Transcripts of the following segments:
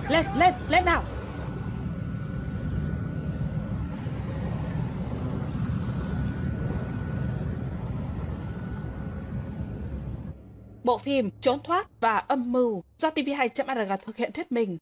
Lên nào! Bộ phim Trốn thoát và âm mưu do TV2.org thực hiện thuyết minh.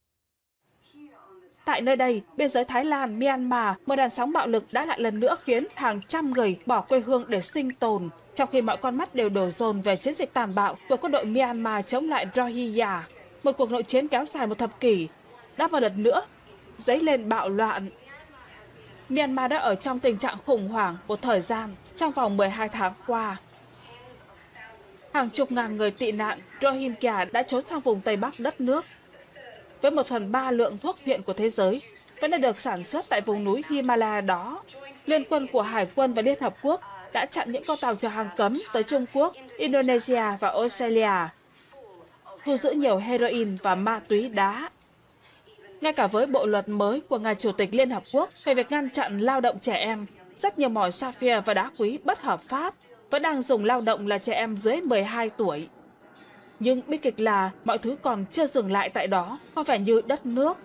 Tại nơi đây, biên giới Thái Lan, Myanmar, một làn sóng bạo lực đã lại lần nữa khiến hàng trăm người bỏ quê hương để sinh tồn, trong khi mọi con mắt đều đổ dồn về chiến dịch tàn bạo của quân đội Myanmar chống lại Rohingya. Một cuộc nội chiến kéo dài một thập kỷ đã một lần nữa dấy lên bạo loạn. Myanmar đã ở trong tình trạng khủng hoảng một thời gian trong vòng 12 tháng qua. Hàng chục ngàn người tị nạn Rohingya đã trốn sang vùng Tây Bắc đất nước. Với 1/3 lượng thuốc viện của thế giới vẫn đã được sản xuất tại vùng núi Himalaya đó, Liên quân của Hải quân và Liên Hợp Quốc đã chặn những con tàu chở hàng cấm tới Trung Quốc, Indonesia và Australia, thu giữ nhiều heroin và ma túy đá. Ngay cả với bộ luật mới của ngài Chủ tịch Liên Hợp Quốc về việc ngăn chặn lao động trẻ em, rất nhiều mỏ sapphire và đá quý bất hợp pháp vẫn đang dùng lao động là trẻ em dưới 12 tuổi. Nhưng bi kịch là mọi thứ còn chưa dừng lại tại đó, có vẻ như đất nước.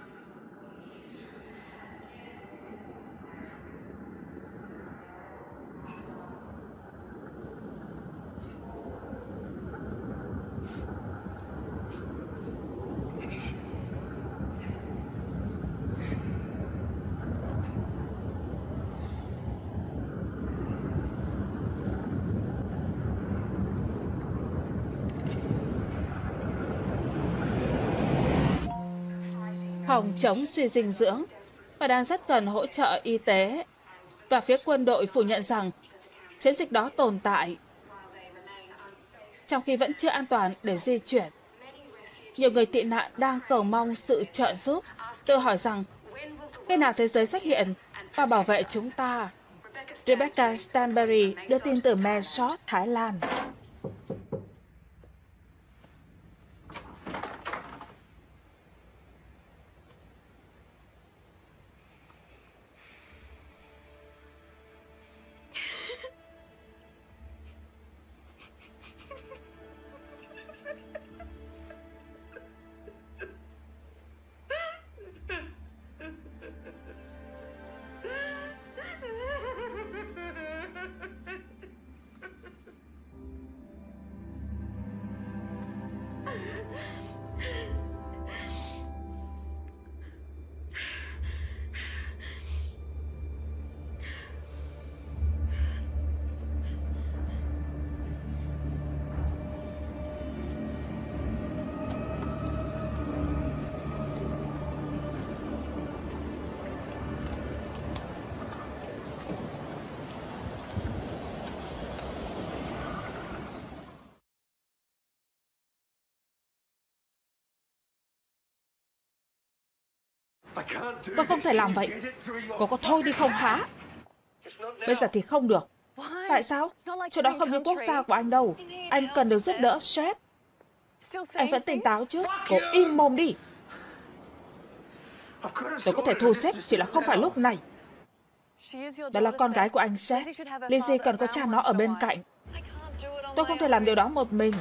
Phòng chống suy dinh dưỡng và đang rất cần hỗ trợ y tế. Và phía quân đội phủ nhận rằng chiến dịch đó tồn tại, trong khi vẫn chưa an toàn để di chuyển. Nhiều người tị nạn đang cầu mong sự trợ giúp, tự hỏi rằng khi nào thế giới xuất hiện và bảo vệ chúng ta. Rebecca Stanberry đưa tin từ Mae Sot, Thái Lan. Tôi không thể làm vậy. Cô có thôi đi không hả? Bây giờ thì không được. Tại sao? Chỗ đó không như quốc gia của anh đâu. Anh cần được giúp đỡ, Seth. Anh vẫn tỉnh táo chứ. Cô im mồm đi. Tôi có thể thu xếp, chỉ là không phải lúc này. Đó là con gái của anh, Seth. Lizzie cần có cha nó ở bên cạnh. Tôi không thể làm điều đó một mình.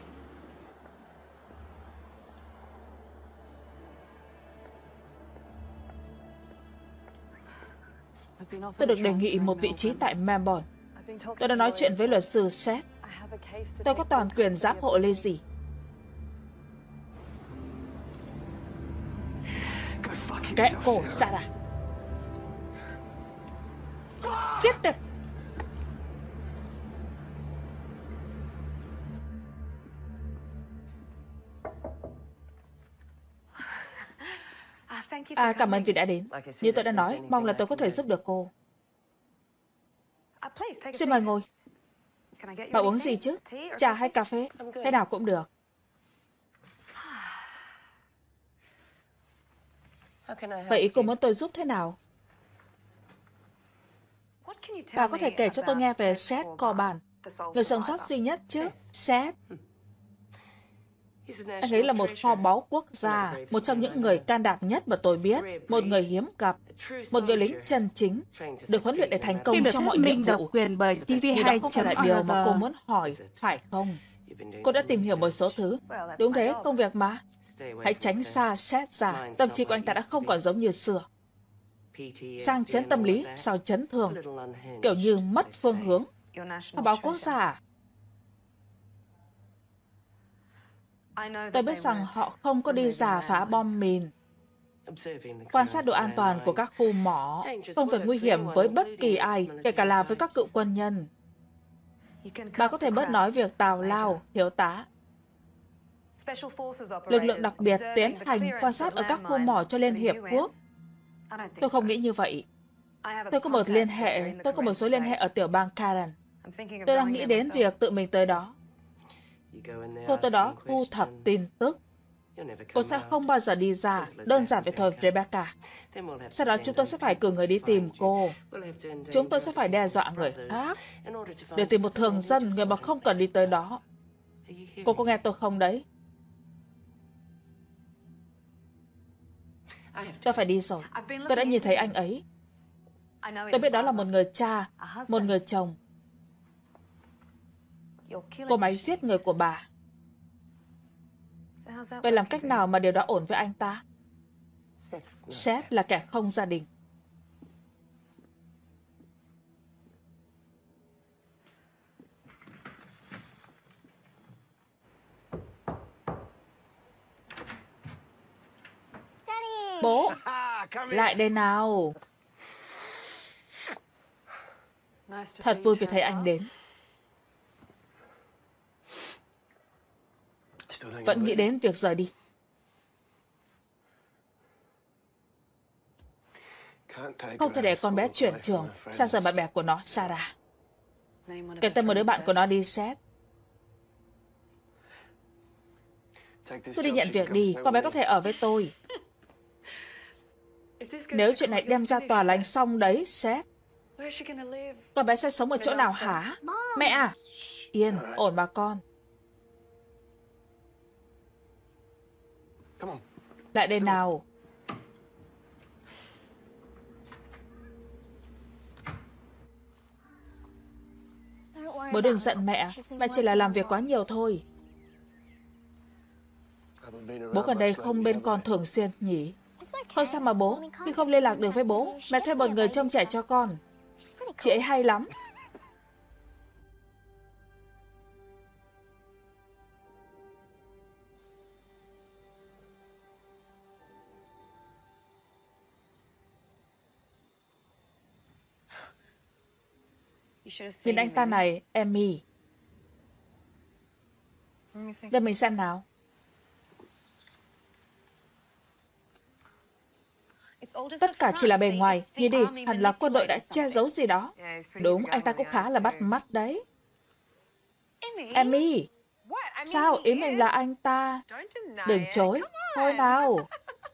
Tôi được đề nghị một vị trí tại Melbourne. Tôi đã nói chuyện với luật sư Seth. Tôi có toàn quyền giám hộ Lizzie. Kệ cổ, Sarah. Chết tiệt! Cảm ơn vì đã đến. Như tôi đã nói, mong là tôi có thể giúp được cô. Xin mời ngồi. Bà uống gì chứ? Trà hay cà phê? Thế nào cũng được. Vậy cô muốn tôi giúp thế nào? Bà có thể kể cho tôi nghe về Seth Corbin, người sống sót duy nhất chứ? Seth. Anh ấy là một kho báu quốc gia, một trong những người can đảm nhất mà tôi biết, một người hiếm gặp, một người lính chân chính, được huấn luyện để thành công trong mọi nhiệm vụ. Quyền bởi Nhưng đó không phải là điều mà cô muốn hỏi, phải không? Cô đã tìm hiểu một số thứ. Đúng thế, công việc mà. Hãy tránh xa Seth ra. Tâm trí của anh ta đã không còn giống như xưa. Sang chấn tâm lý, sau chấn thương. Kiểu như mất phương hướng. Kho báu quốc gia à? Tôi biết rằng họ không có đi rà phá bom mìn. Quan sát độ an toàn của các khu mỏ, công việc nguy hiểm với bất kỳ ai, kể cả là với các cựu quân nhân. Bà có thể bớt nói việc tào lao, thiếu tá. Lực lượng đặc biệt tiến hành quan sát ở các khu mỏ cho Liên Hiệp Quốc. Tôi không nghĩ như vậy. Tôi có một số liên hệ ở tiểu bang Karen. Tôi đang nghĩ đến việc tự mình tới đó. Cô tới đó thu thập tin tức. Cô sẽ không bao giờ đi ra, đơn giản vậy thôi, Rebecca. Sau đó chúng tôi sẽ phải cử người đi tìm cô. Chúng tôi sẽ phải đe dọa người khác để tìm một thường dân, người mà không cần đi tới đó. Cô có nghe tôi không đấy? Tôi phải đi rồi. Tôi đã nhìn thấy anh ấy. Tôi biết đó là một người cha, một người chồng. Cô máy giết người của bà. Vậy làm cách nào mà điều đó ổn với anh ta? Seth là kẻ không gia đình. Bố, lại đây nào. Thật vui vì thấy anh đến. Vẫn nghĩ đến việc rời đi. Không thể để con bé chuyển trường sang giờ bạn bè của nó, Sarah. Kể tên một đứa bạn của nó đi, Seth. Cứ đi nhận việc đi, con bé có thể ở với tôi. Nếu chuyện này đem ra tòa là anh xong đấy, Seth. Con bé sẽ sống ở chỗ nào hả? Mẹ à! Yên, ổn bà con. Lại đây nào. Bố đừng giận mẹ. Mẹ chỉ là làm việc quá nhiều thôi. Bố gần đây không bên con thường xuyên nhỉ? Không sao mà bố. Khi không liên lạc được với bố, mẹ thuê một người trông trẻ cho con. Chị ấy hay lắm. Nhìn anh ta này, Emmy. Để mình xem nào. Tất cả chỉ là bề ngoài. Nhìn đi, hẳn là quân đội đã che giấu gì đó. Đúng, anh ta cũng khá là bắt mắt đấy. Emmy. Sao? Ý mình là anh ta. Đừng chối. Thôi nào.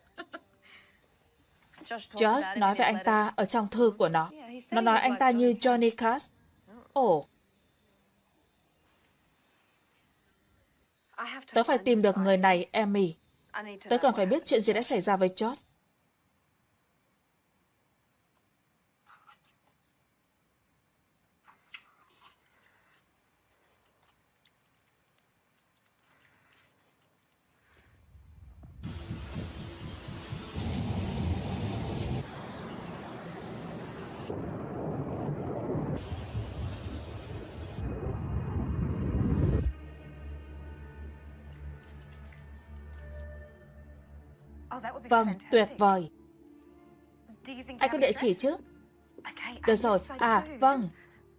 Josh nói về anh ta ở trong thư của nó. Nó nói anh ta như Johnny Cash. Ồ. Tớ phải tìm được người này, Emmy. Tớ cần phải biết chuyện gì đã xảy ra với Josh. Vâng, tuyệt vời. Anh có địa chỉ chứ? Được rồi. À, vâng.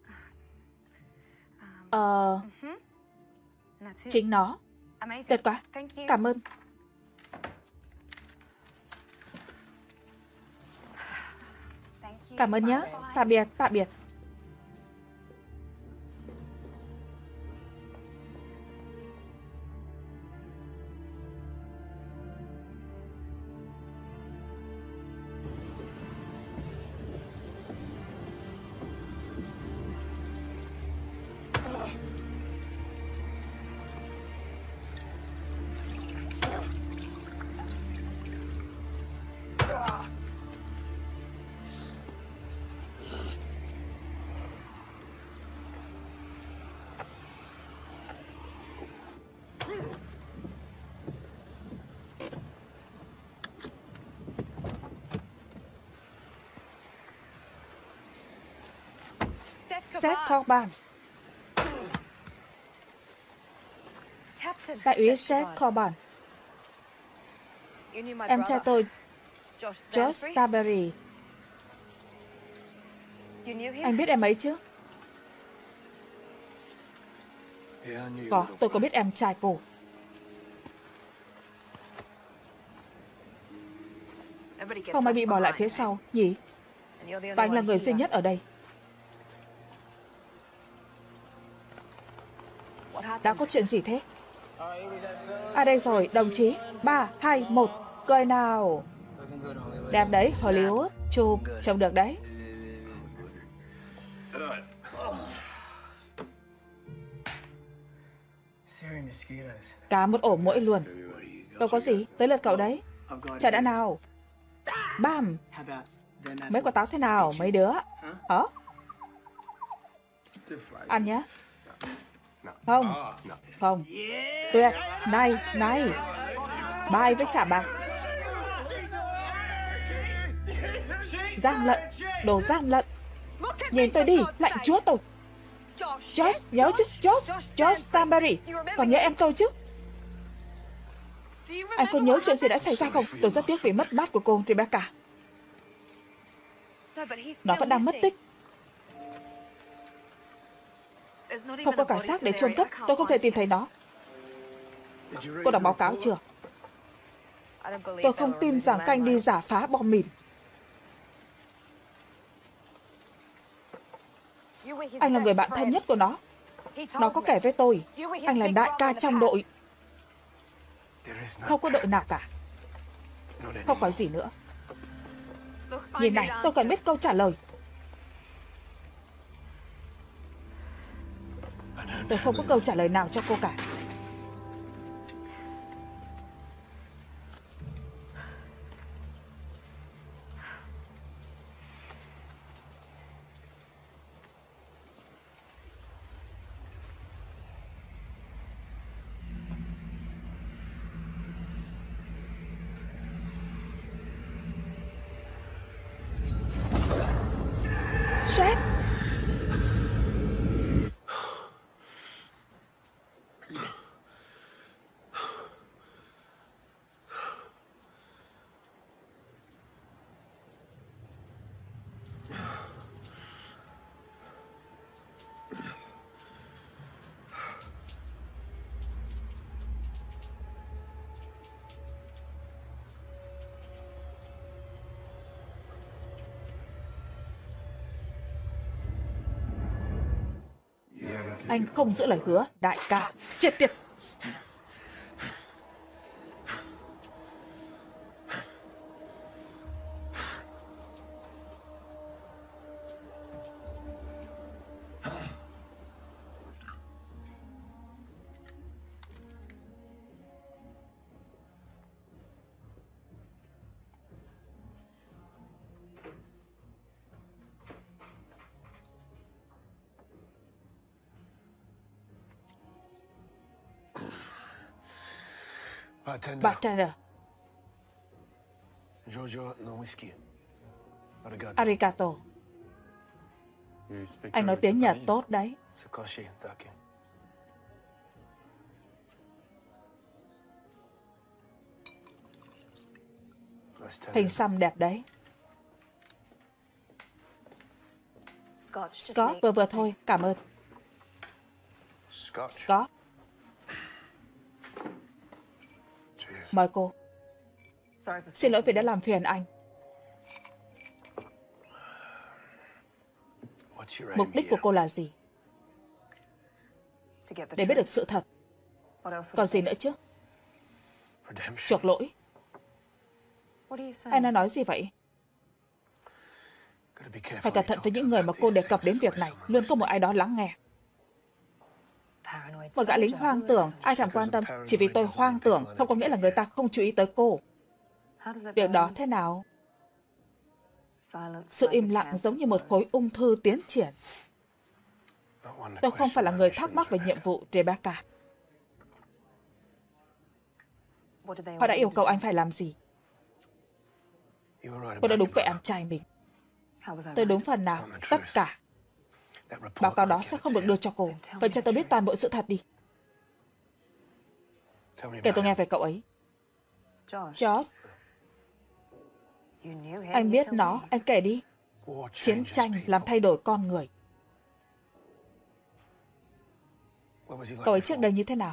Chính nó. Tuyệt quá. Cảm ơn. Cảm ơn nhé. Tạm biệt, tạm biệt. Seth Coburn. Đại úy Seth Coburn. Em trai tôi, George Starberry. Anh biết em ấy chứ? Có, tôi có biết em trai cô. Không ai bị bỏ lại phía sau, nhỉ? Và anh là người duy nhất ở đây. Đã có chuyện gì thế? À đây rồi, đồng chí. 3, 2, 1, cười nào. Đẹp đấy, Hollywood. Chụp, trông được đấy. Cả một ổ muỗi luôn. Đâu có gì, tới lượt cậu đấy. Chờ đã nào. Bam. Mấy quả táo thế nào, mấy đứa? Hả? Ăn nhá. Không. Không. Tuyệt. Này, này. Bài với trả bạc. Gian lận. Đồ gian lận. Nhìn tôi đi, lạnh chúa tôi. George, nhớ chứ? George Starberry. Còn nhớ em tôi chứ? Anh có nhớ chuyện gì đã xảy ra không? Tôi rất tiếc vì mất mát của cô, Rebecca. Nó vẫn đang mất tích. Không có cả xác để chôn cất. Tôi không thể tìm thấy nó. Cô đọc báo cáo chưa? Tôi không tin rằng các anh đi giả phá bom mìn. Anh là người bạn thân nhất của nó. Nó có kể với tôi, anh là đại ca trong đội. Không có đội nào cả. Không có gì nữa. Nhìn này, tôi cần biết câu trả lời. Tôi không có câu trả lời nào cho cô cả. Seth! Anh không giữ lời hứa, đại ca. Chết tiệt! Bartender. Arigato. Anh nói tiếng Nhật tốt đấy. Hình xăm đẹp đấy. Scott, vừa thôi, cảm ơn. Scott. Mời cô. Xin lỗi vì đã làm phiền anh. Mục đích của cô là gì? Để biết được sự thật. Còn gì nữa chứ? Chuộc lỗi. Anh đã nói gì vậy? Phải cẩn thận với những người mà cô đề cập đến việc này. Luôn có một ai đó lắng nghe. Một gã lính hoang tưởng, ai thèm quan tâm. Chỉ vì tôi hoang tưởng, không có nghĩa là người ta không chú ý tới cô. Điều đó thế nào? Sự im lặng giống như một khối ung thư tiến triển. Tôi không phải là người thắc mắc về nhiệm vụ, Rebecca. Họ đã yêu cầu anh phải làm gì? Cô đã đúng với em trai mình. Tôi đúng phần nào? Tất cả. Báo cáo đó sẽ không được đưa cho cô. Vậy cho tôi biết toàn bộ sự thật đi. Kể tôi nghe về cậu ấy. George, anh biết nó, anh kể đi. Chiến tranh làm thay đổi con người. Cậu ấy trước đây như thế nào?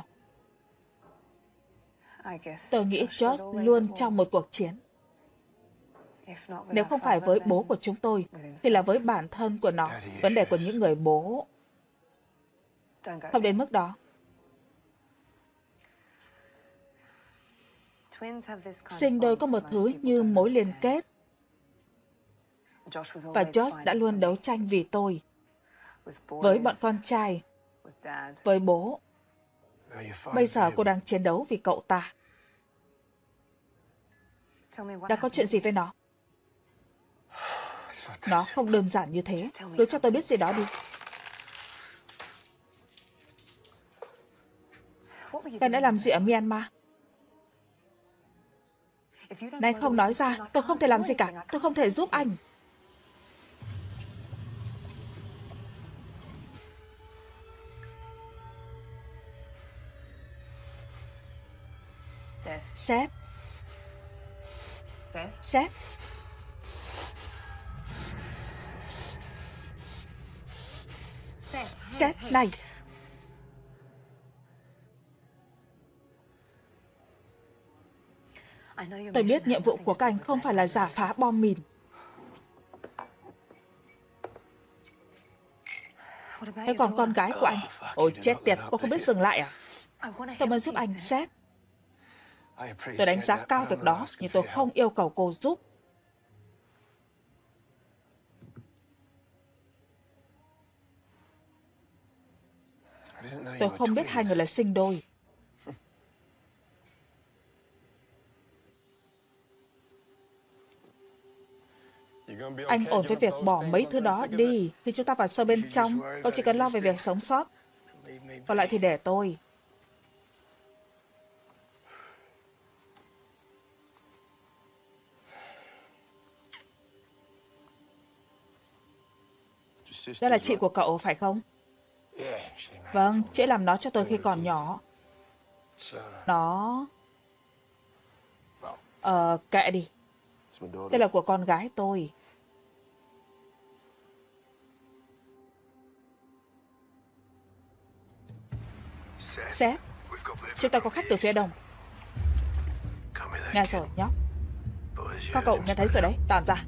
Tôi nghĩ George luôn trong một cuộc chiến. Nếu không phải với bố của chúng tôi, thì là với bản thân của nó. Vấn đề của những người bố không đến mức đó. Sinh đôi có một thứ như mối liên kết. Và George đã luôn đấu tranh vì tôi, với bọn con trai, với bố. Bây giờ cô đang chiến đấu vì cậu ta. Đã có chuyện gì với nó? Nó không đơn giản như thế. Cứ cho tôi biết gì đó đi. Anh đã làm gì ở Myanmar? Này không nói ra, tôi không thể làm gì cả. Tôi không thể giúp anh. Seth. Seth. Seth, này. Tôi biết nhiệm vụ của các anh không phải là giả phá bom mìn. Thế còn con gái của anh? Ôi chết tiệt, cô không biết dừng lại à? Tôi muốn giúp anh, Seth. Tôi đánh giá cao việc đó, nhưng tôi không yêu cầu cô giúp. Tôi không biết hai người là sinh đôi. Anh ổn với việc bỏ mấy thứ đó đi. Khi chúng ta vào sâu bên trong, cậu chỉ cần lo về việc sống sót. Còn lại thì để tôi. Đây là chị của cậu, phải không? Vâng, chị làm nó cho tôi khi còn nhỏ. Nó... kệ đi. Đây là của con gái tôi. Seth, chúng ta có khách từ phía đông. Nghe rồi, nhóc. Các cậu nghe thấy rồi đấy, tản ra.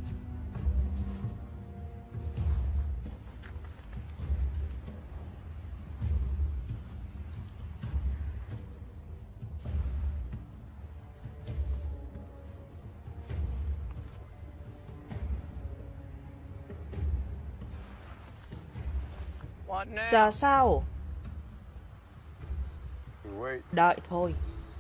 Giờ sao? Đợi thôi.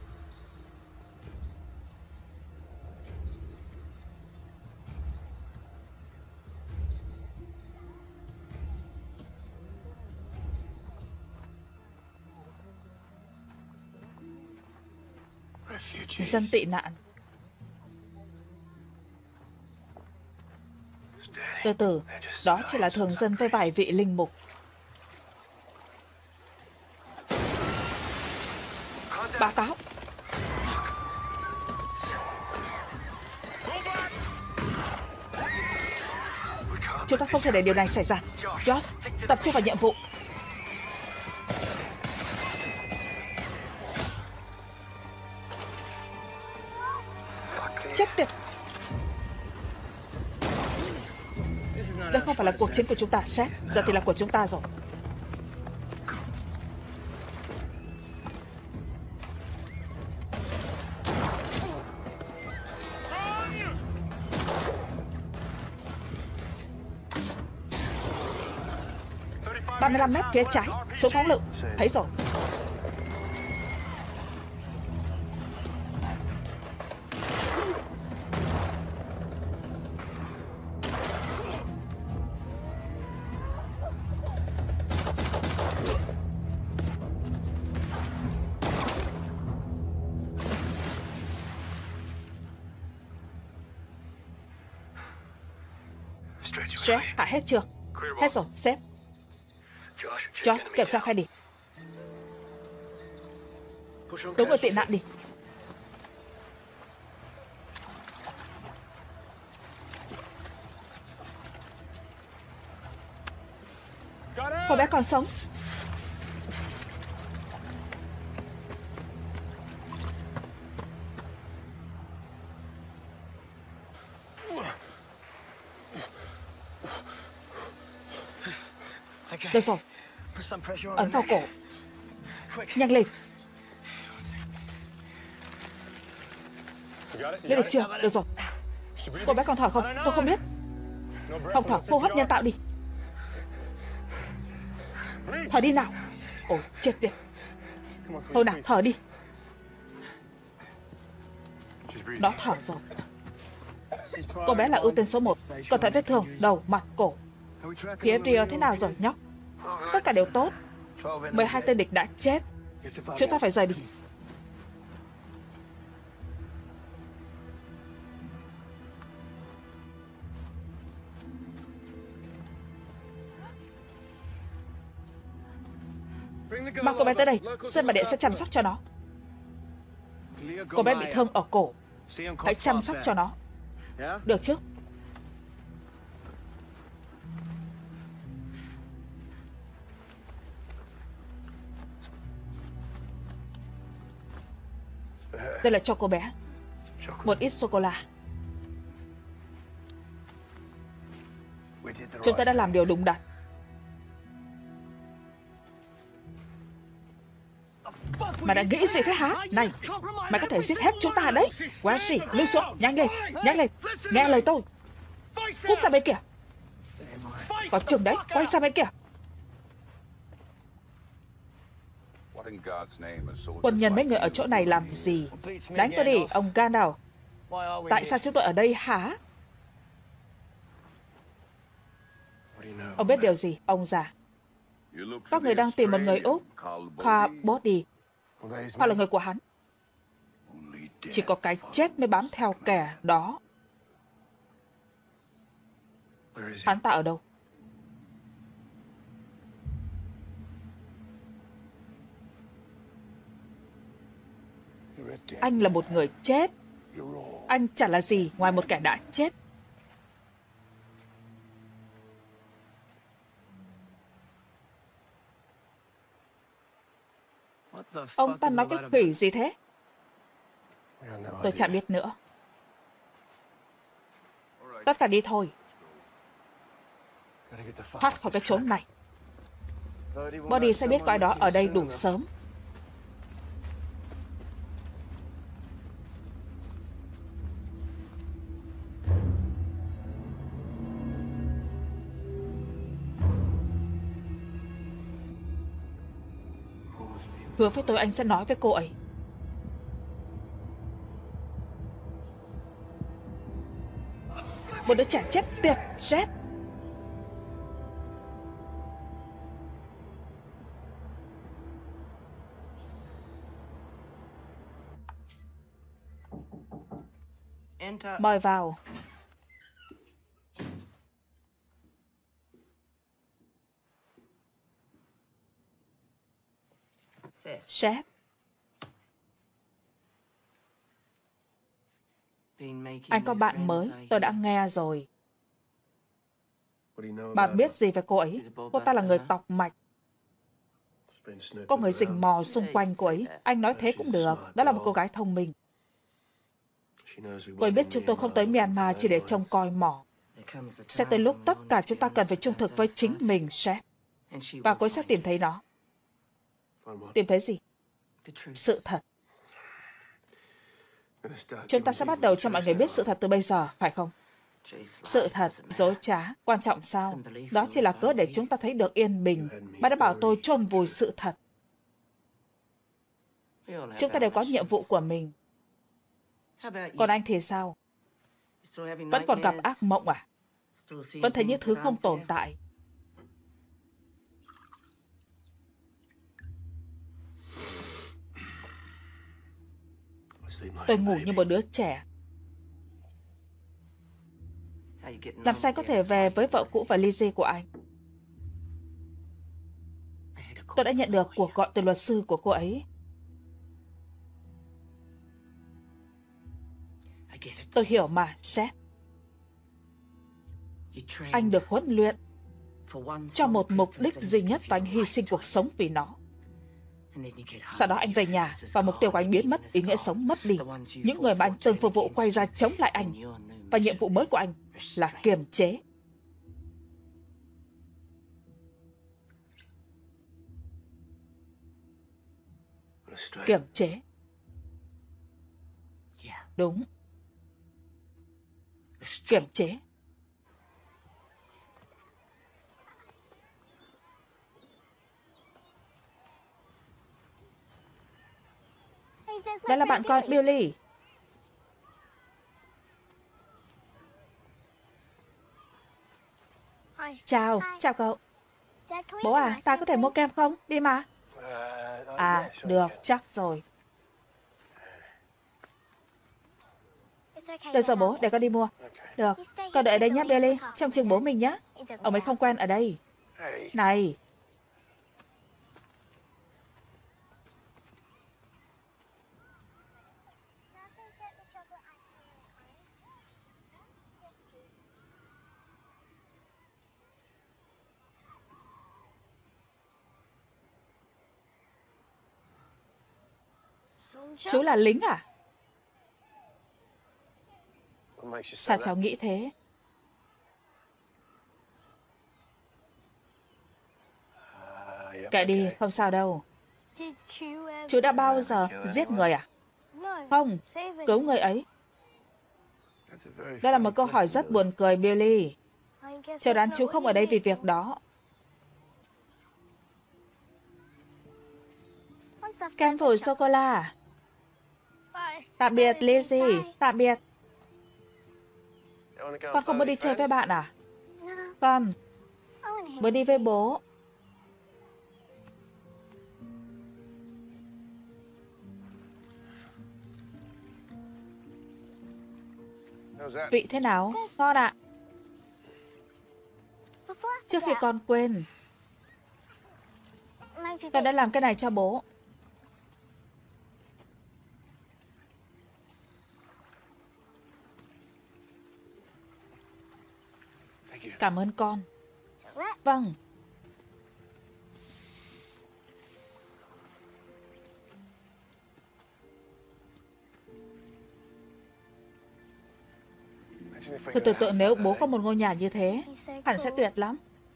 Dân tị nạn. Từ từ, đó chỉ là thường dân với vài vị linh mục. Báo cáo. Chúng ta không thể để điều này xảy ra. George, tập trung vào nhiệm vụ. Chết tiệt. Đây không phải là cuộc chiến của chúng ta, Seth. Giờ thì là của chúng ta rồi. Ba mươi 35 mét phía trái, số phóng lựu. Thấy rồi. Seth, hạ hết chưa? Hết rồi, sếp. Josh, kiểm tra phe địch. Đúng người tị nạn đi. Cô bé còn sống. Được rồi, ấn vào cổ. Nhanh lên. Lên được chưa? Được rồi. Cô bé còn thở không? Tôi không biết. Không thở, hô hấp nhân tạo đi. Thở đi nào. Ôi, chết tiệt. Thôi nào, thở đi. Nó thở rồi. Cô bé là ưu tiên số 1. Cẩn thận vết thương, đầu, mặt, cổ. Phía Rio thế nào rồi nhóc? Tất cả đều tốt. 12 tên địch đã chết. Chúng ta phải rời đi. Mang cô bé tới đây. Dân bản địa sẽ chăm sóc cho nó. Cô bé bị thương ở cổ. Hãy chăm sóc cho nó. Được chứ? Đây là cho cô bé. Một ít sô-cô-la. Chúng ta đã làm điều đúng đắn. Mày đã nghĩ gì thế hả? Này, mày có thể giết hết chúng ta đấy. Wesley, lưu xuống, nhanh lên, nhanh lên. Nghe lời tôi. Cút ra bên kia. Có chừng đấy, quay sang bên kia. Quân nhân mấy người ở chỗ này làm gì? Đánh tôi đi, ông Gandalf. Tại sao chúng tôi ở đây hả? Ông biết điều gì, ông già? Các người đang tìm một người Úc, Carl Boddy. Họ là người của hắn. Chỉ có cái chết mới bám theo kẻ đó. Hắn ta ở đâu? Anh là một người chết. Anh chẳng là gì ngoài một kẻ đã chết. Ông ta nói cái khỉ gì thế? Tôi chẳng biết nữa. Tất cả đi thôi. Thoát khỏi cái chốn này. Bodhi sẽ biết có ai đó ở đây đủ sớm. Hứa với tôi anh sẽ nói với cô ấy. Một đứa trẻ chết tiệt, Jet. Mời vào. Jet. Anh có bạn mới, tôi đã nghe rồi. Bạn biết gì về cô ấy? Cô ta là người tọc mạch. Có người rình mò xung quanh cô ấy. Anh nói thế cũng được. Đó là một cô gái thông minh. Cô ấy biết chúng tôi không tới Myanmar chỉ để trông coi mỏ. Sẽ tới lúc tất cả chúng ta cần phải trung thực với chính mình, Jet. Và cô ấy sẽ tìm thấy nó. Tìm thấy gì? Sự thật. Chúng ta sẽ bắt đầu cho mọi người biết sự thật từ bây giờ, phải không? Sự thật, dối trá, quan trọng sao? Đó chỉ là cớ để chúng ta thấy được yên bình. Bà đã bảo tôi chôn vùi sự thật. Chúng ta đều có nhiệm vụ của mình. Còn anh thì sao? Vẫn còn gặp ác mộng à? Vẫn thấy những thứ không tồn tại. Tôi ngủ như một đứa trẻ. Làm sao có thể về với vợ cũ và Lizzie của anh? Tôi đã nhận được cuộc gọi từ luật sư của cô ấy. Tôi hiểu mà, Seth. Anh được huấn luyện cho một mục đích duy nhất và anh hy sinh cuộc sống vì nó. Sau đó anh về nhà và mục tiêu của anh biến mất, ý nghĩa sống mất đi. Những người mà anh từng phục vụ quay ra chống lại anh. Và nhiệm vụ mới của anh là kiềm chế. Kiềm chế. Đúng. Kiềm chế. Đây là bạn con Billy. Chào, chào cậu. Bố à, ta có thể mua kem không? Đi mà. À, được, chắc rồi. Được rồi bố, để con đi mua. Được, con đợi ở đây nhé Billy, trông chừng bố mình nhé. Ông ấy không quen ở đây. Này. Chú là lính à? Sao cháu nghĩ thế? Kệ đi, không sao đâu. Chú đã bao giờ giết người à? Không, cứu người ấy. Đây là một câu hỏi rất buồn cười, Billy. Cháu đoán chú không ở đây vì việc đó. Kem thổi sô-cô-la. Tạm biệt, Lizzie. Tạm biệt. Con không muốn đi chơi với bạn à? Con muốn đi với bố. Vị thế nào? Ngon ạ. Trước khi con quên, con đã làm cái này cho bố. Cảm ơn con. Vâng. Tôi tưởng tượng nếu bố có một ngôi nhà như thế, hẳn sẽ tuyệt lắm.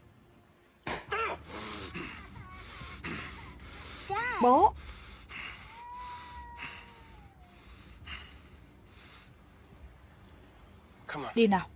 Bố! Đi nào.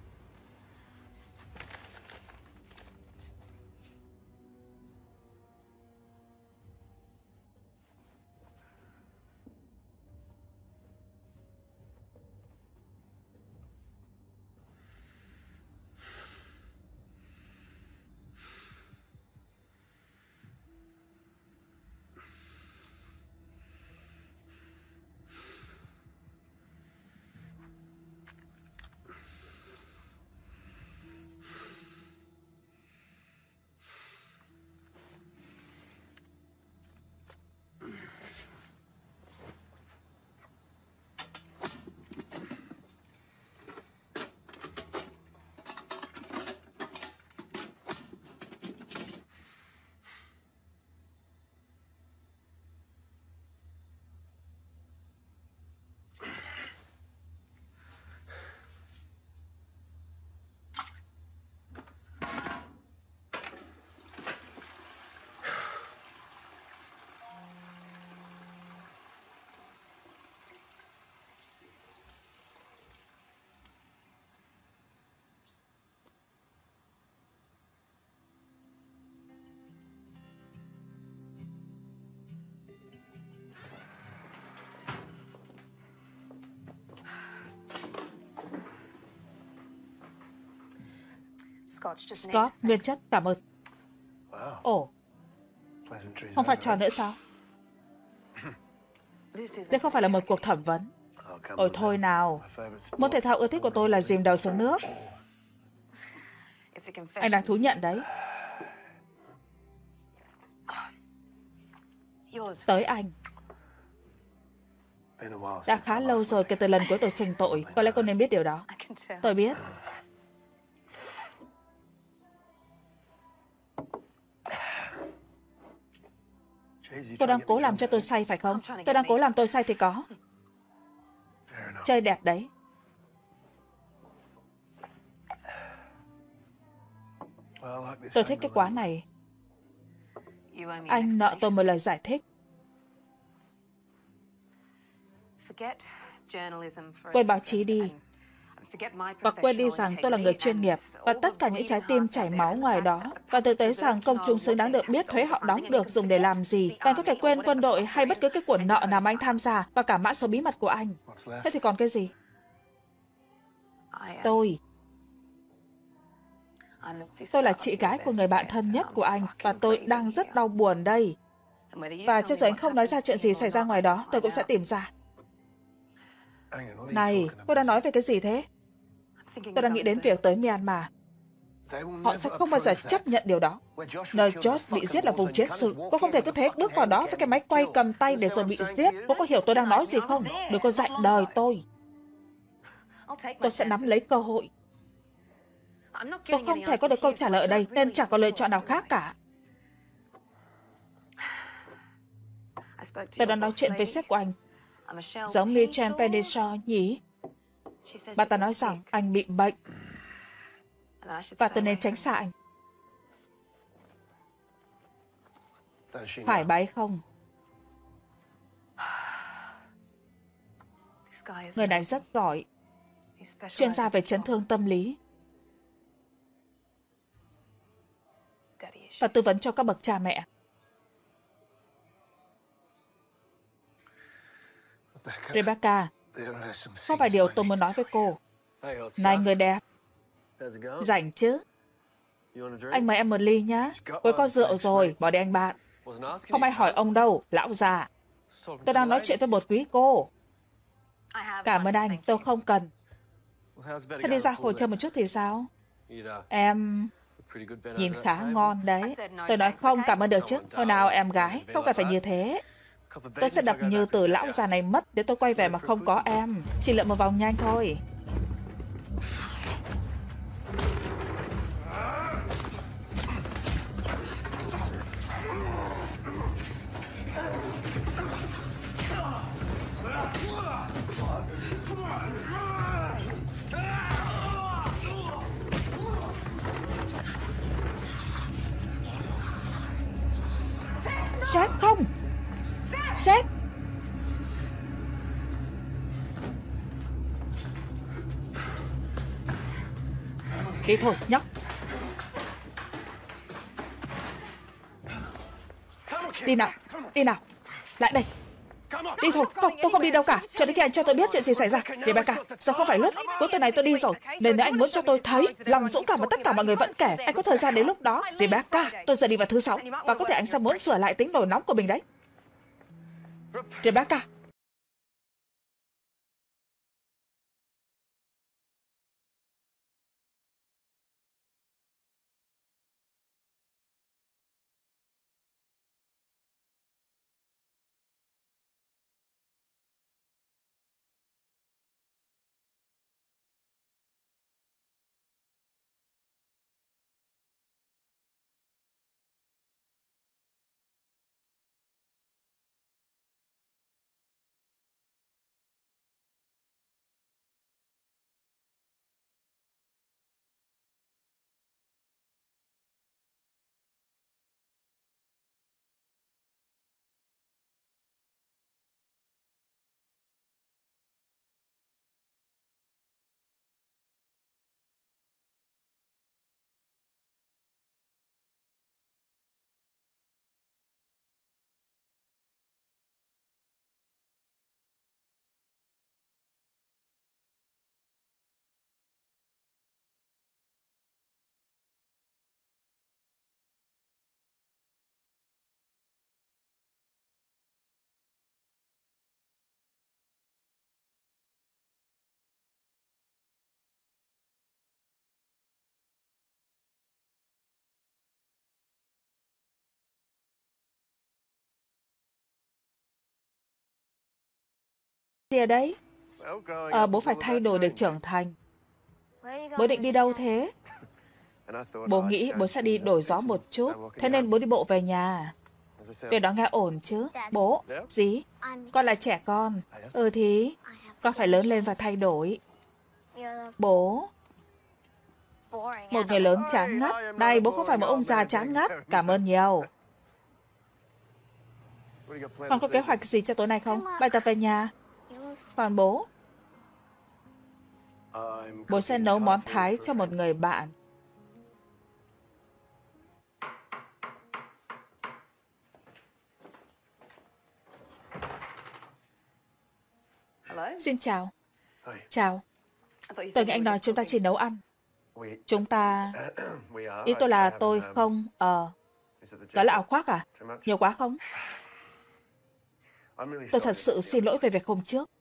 Scott, nguyên chất, cảm ơn. Ồ, không phải trò nữa sao? Đây không phải là một cuộc thẩm vấn. Ôi thôi nào. Môn thể thao ưa thích của tôi là dìm đầu xuống nước. Anh đang thú nhận đấy. Tới anh. Đã khá lâu rồi kể từ lần cuối tôi xưng tội. Có lẽ cô nên biết điều đó. Tôi biết. Cô đang cố làm cho tôi say phải không? Tôi đang cố làm tôi say thì có. Chơi đẹp đấy. Tôi thích cái quán này. Anh nợ tôi một lời giải thích. Quên báo chí đi. Và quên đi rằng tôi là người chuyên nghiệp và tất cả những trái tim chảy máu ngoài đó. Và thực tế rằng công chúng xứng đáng được biết thuế họ đóng được dùng để làm gì. Và anh có thể quên quân đội hay bất cứ cái cuộn nợ nào mà anh tham gia và cả mã số bí mật của anh. Thế thì còn cái gì? Tôi là chị gái của người bạn thân nhất của anh và tôi đang rất đau buồn đây. Và cho dù anh không nói ra chuyện gì xảy ra ngoài đó, tôi cũng sẽ tìm ra. Này, cô đang nói về cái gì thế? Tôi đang nghĩ đến việc tới Myanmar. Họ sẽ không bao giờ chấp nhận điều đó. Nơi George bị giết là vùng chiến sự. Cô không thể cứ thế bước vào đó với cái máy quay cầm tay để rồi bị giết. Cô có hiểu tôi đang nói gì không? Đừng có dạy đời tôi. Tôi sẽ nắm lấy cơ hội. Tôi không thể có được câu trả lời ở đây, nên chẳng có lựa chọn nào khác cả. Tôi đã nói chuyện với sếp của anh. Giống Michelle Penishaw nhỉ? Bà ta nói rằng anh bị bệnh. Và tôi nên tránh xa anh. Phải bà ấy không? Người này rất giỏi. Chuyên gia về chấn thương tâm lý. Và tư vấn cho các bậc cha mẹ. Rebecca, có vài điều tôi muốn nói với cô. Này người đẹp. Rảnh chứ? Anh mời em một ly nhá. Cô có rượu rồi, bỏ đi anh bạn. Không ai hỏi ông đâu, lão già. Tôi đang nói chuyện với một quý cô. Cảm ơn anh, tôi không cần. Thế đi ra hồ chơi một chút thì sao? Em nhìn khá ngon đấy. Tôi nói không, cảm ơn được chứ. Thôi nào em gái, không cần phải như thế. Tôi sẽ đập như từ lão già này mất để tôi quay về mà không có em. Chỉ lượn một vòng nhanh thôi. Seth không! Seth! Đi thôi, nhóc. Đi nào, đi nào. Lại đây. Đi thôi, không, tôi không đi đâu cả. Cho đến khi anh cho tôi biết chuyện gì xảy ra. Rebecca, giờ không phải lúc. Cuối tuần này tôi đi rồi. Nên nếu anh muốn cho tôi thấy lòng dũng cảm mà tất cả mọi người vẫn kể, anh có thời gian đến lúc đó. Rebecca, tôi sẽ đi vào thứ 6. Và có thể anh sẽ muốn sửa lại tính nổi nóng của mình đấy. Rebecca. gì ở đây? Bố phải thay đổi để trưởng thành. Bố định đi đâu thế? Bố nghĩ bố sẽ đi đổi gió một chút, thế nên bố đi bộ về nhà. Việc đó nghe ổn chứ? Bố, gì? Con là trẻ con. Ừ thì, con phải lớn lên và thay đổi. Bố, một người lớn chán ngắt. Này, bố không phải một ông già chán ngắt. Cảm ơn nhiều. Con có kế hoạch gì cho tối nay không? Bài tập về nhà. Còn bố? Bố sẽ nấu món Thái cho một người bạn. Xin chào. Chào. Tôi nghĩ anh nói chúng ta chỉ nấu ăn. Chúng ta... Ý tôi là tôi không... Đó là áo khoác à? Nhiều quá không? Tôi thật sự xin lỗi về việc hôm trước.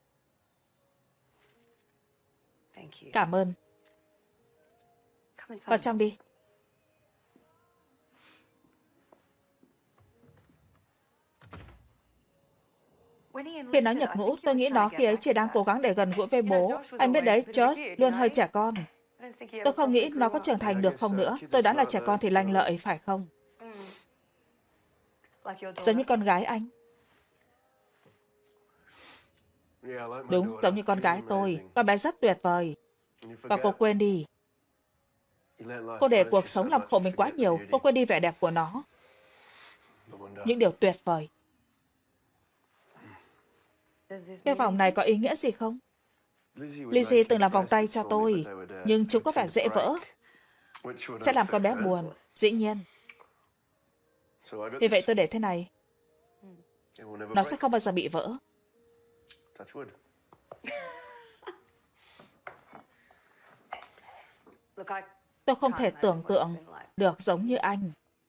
Cảm ơn. Vào trong đi. Khi nó nhập ngũ, tôi nghĩ nó khi ấy chỉ đang cố gắng để gần gũi với bố. Anh biết đấy, Josh luôn hơi trẻ con. Tôi không nghĩ nó có trưởng thành được không nữa. Tôi đoán là trẻ con thì lanh lợi, phải không? Giống như con gái anh. Đúng, giống như con gái tôi. Con bé rất tuyệt vời. Và cô quên đi. Cô để cuộc sống làm khổ mình quá nhiều. Cô quên đi vẻ đẹp của nó. Những điều tuyệt vời. Cái vòng này có ý nghĩa gì không? Lizzie từng làm vòng tay cho tôi, nhưng chúng có vẻ dễ vỡ. Sẽ làm con bé buồn, dĩ nhiên. Vì vậy tôi để thế này. Nó sẽ không bao giờ bị vỡ. Tôi không thể tưởng tượng được giống như anh.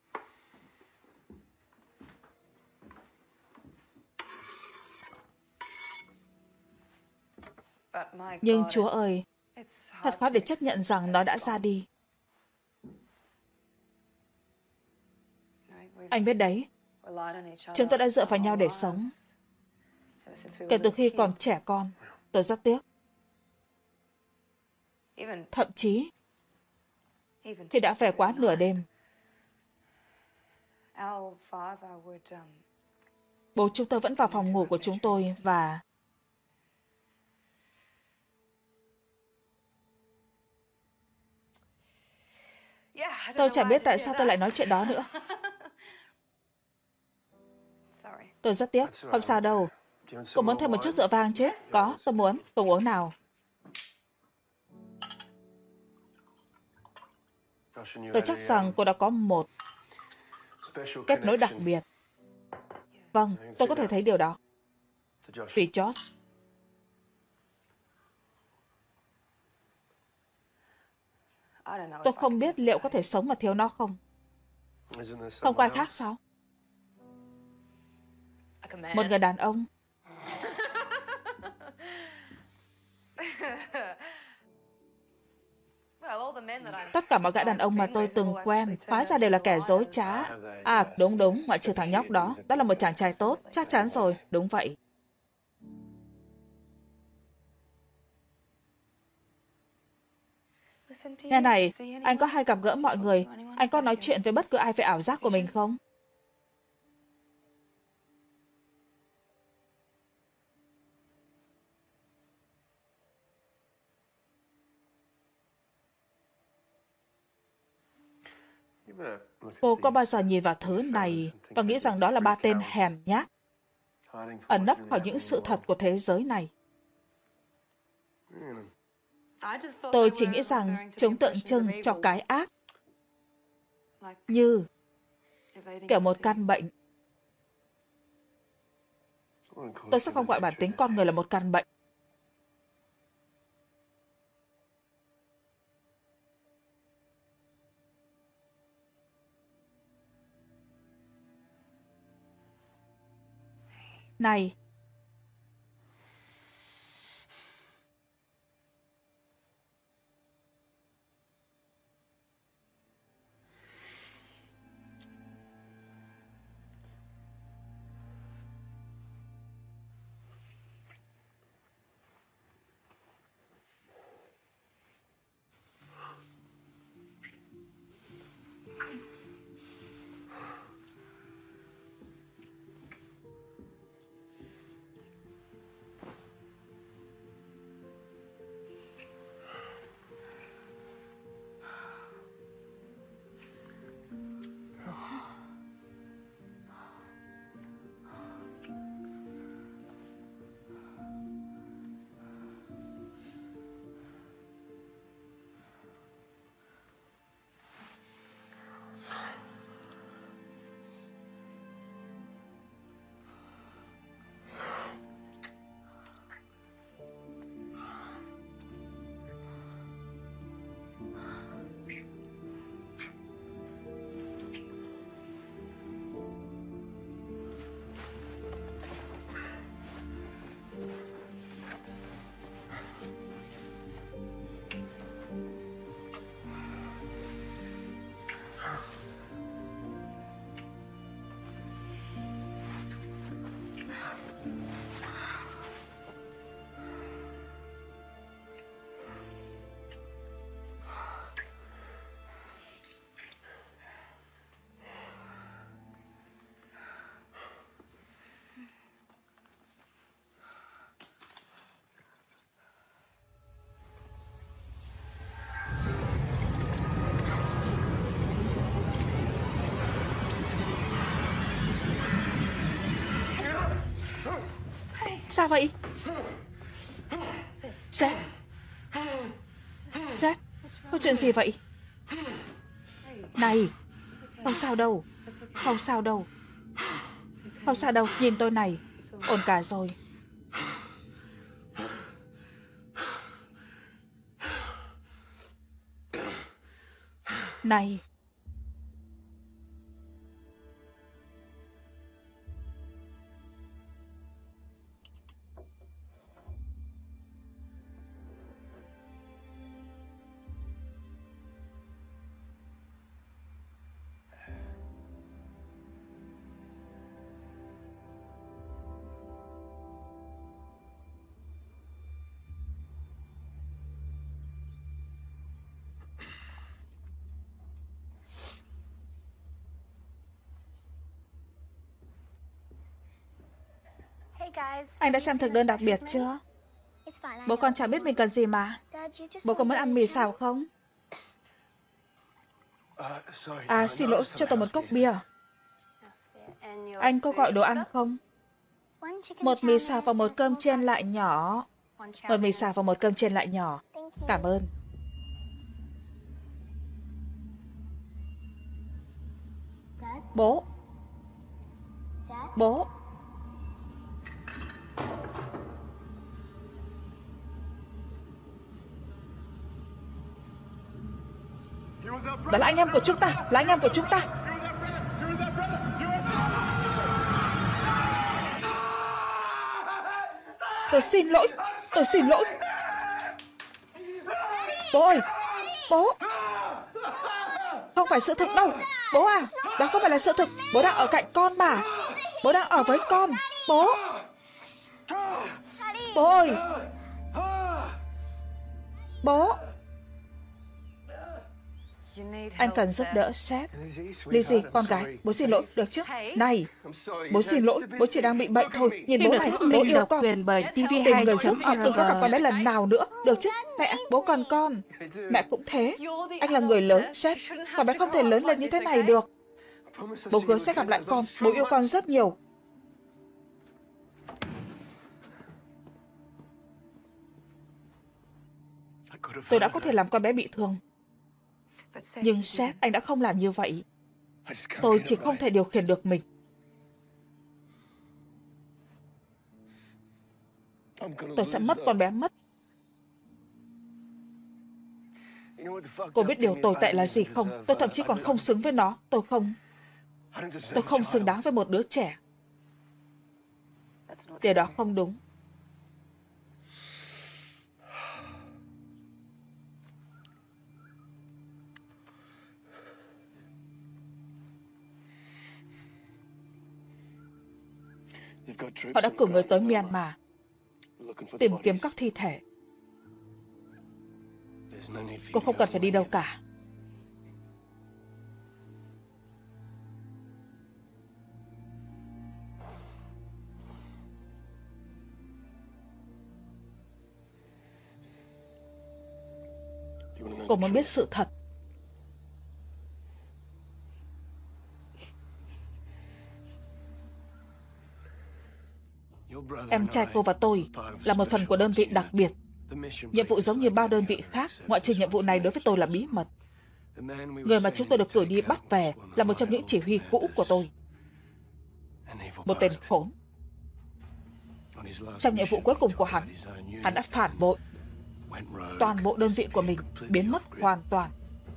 Nhưng Chúa ơi, thật khó để chấp nhận rằng nó đã ra đi. Anh biết đấy, chúng tôi đã dựa vào nhau để sống. Kể từ khi còn trẻ con, tôi rất tiếc. Thậm chí, khi đã về quá nửa đêm, bố chúng tôi vẫn vào phòng ngủ của chúng tôi và... Tôi chẳng biết tại sao tôi lại nói chuyện đó nữa. Tôi rất tiếc, không sao đâu. Cô muốn thêm một chút rượu vang chứ? Có, tôi muốn. Cùng uống nào. Tôi chắc rằng cô đã có một kết nối đặc biệt. Vâng, tôi có thể thấy điều đó. Vì George. Tôi không biết liệu có thể sống mà thiếu nó không. Không có ai khác sao? Một người đàn ông. Tất cả mọi gã đàn ông mà tôi từng quen, hóa ra đều là kẻ dối trá. À, đúng đúng, ngoại trừ thằng nhóc đó. Đó là một chàng trai tốt, chắc chắn rồi, đúng vậy. Nghe này, anh có hay gặp gỡ mọi người, anh có nói chuyện với bất cứ ai về ảo giác của mình không? Cô có bao giờ nhìn vào thứ này và nghĩ rằng đó là ba tên hèn nhát, ẩn nấp khỏi những sự thật của thế giới này? Tôi chỉ nghĩ rằng chúng tượng trưng cho cái ác, như kiểu một căn bệnh. Tôi sẽ không gọi bản tính con người là một căn bệnh. Này, Sao vậy? Seth. Seth, có chuyện gì vậy? Này, không sao đâu. Không sao đâu. Không sao đâu, nhìn tôi này. Ổn cả rồi. Này. Anh đã xem thực đơn đặc biệt chưa? Bố con chẳng biết mình cần gì mà. Bố có muốn ăn mì xào không? À, xin lỗi, cho tôi một cốc bia. Anh có gọi đồ ăn không? Một mì xào và một cơm chiên lại nhỏ. Một mì xào và một cơm chiên lại nhỏ. Cảm ơn. Bố. Bố. Đó là anh em của chúng ta, là anh em của chúng ta. Tôi xin lỗi, tôi xin lỗi. Bố ơi, bố. Không phải sự thực đâu. Bố à, đó không phải là sự thực. Bố đang ở cạnh con mà. Bố đang ở với con. Bố. Bố ơi. Bố. Anh cần giúp đỡ, Seth. Lizzie, con gái, bố xin lỗi, được chứ? Này, bố xin lỗi, bố chỉ đang bị bệnh thôi. Nhìn bố này, bố yêu con. Quyền bởi Tìm TV2 người giúp, đừng có gặp con bé lần nào nữa, được chứ? Mẹ, bố cần con. Mẹ cũng thế. Anh là người lớn, Seth. Con bé không thể lớn lên như thế này được. Bố hứa sẽ gặp lại con, bố yêu con rất nhiều. Tôi đã có thể làm con bé bị thương. Nhưng Seth, anh đã không làm như vậy. Tôi chỉ không thể điều khiển được mình. Tôi sẽ mất con bé mất. Cô biết điều tồi tệ là gì không? Tôi thậm chí còn không xứng với nó. Tôi không xứng đáng với một đứa trẻ. Điều đó không đúng. Họ đã cử người tới Myanmar tìm kiếm các thi thể. Cô không cần phải đi đâu cả. Cô muốn biết sự thật. Em trai cô và tôi là một phần của đơn vị đặc biệt. Nhiệm vụ giống như bao đơn vị khác, ngoại trừ nhiệm vụ này đối với tôi là bí mật. Người mà chúng tôi được cử đi bắt về là một trong những chỉ huy cũ của tôi. Một tên khốn. Trong nhiệm vụ cuối cùng của hắn đã phản bội. Toàn bộ đơn vị của mình biến mất hoàn toàn.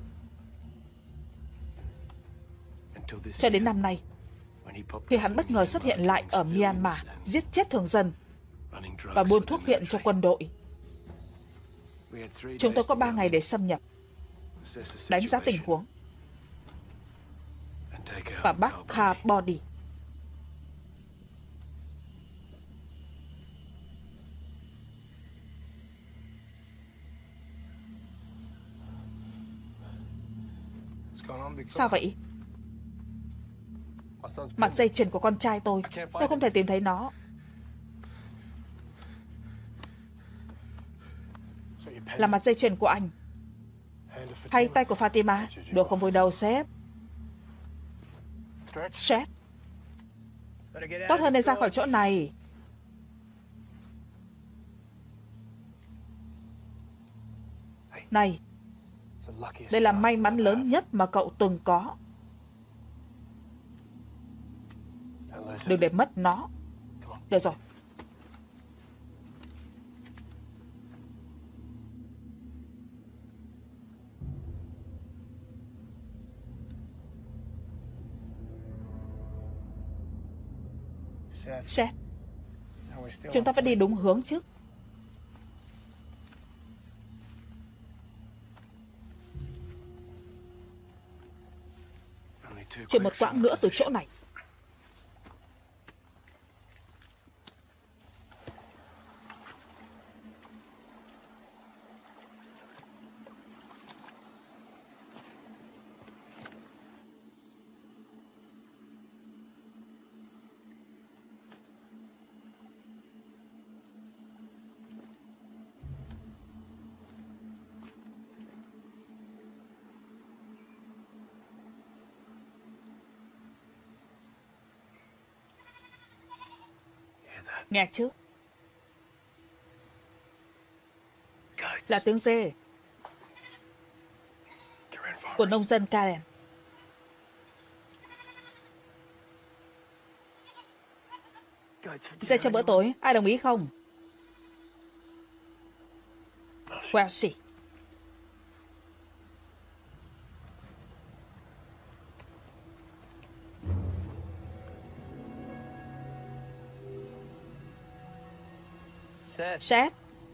Cho đến năm nay, khi hắn bất ngờ xuất hiện lại ở Myanmar, giết chết thường dân và buôn thuốc viện cho quân đội. Chúng tôi có 3 ngày để xâm nhập, đánh giá tình huống và bắt Carbody. Sao vậy? Mặt dây chuyền của con trai tôi không thể tìm thấy nó. Là mặt dây chuyền của anh hay tay của Fatima? Đùa không vui đâu, sếp. Sếp, tốt hơn nên ra khỏi chỗ này. Này, đây là may mắn lớn nhất mà cậu từng có. Đừng để mất nó. Được rồi. Seth, chúng ta phải đi đúng hướng chứ. Chỉ một quãng nữa từ chỗ này. Nghe chứ? Là tiếng dê của nông dân Karen. Dê cho bữa tối, ai đồng ý không? Welsh. Seth.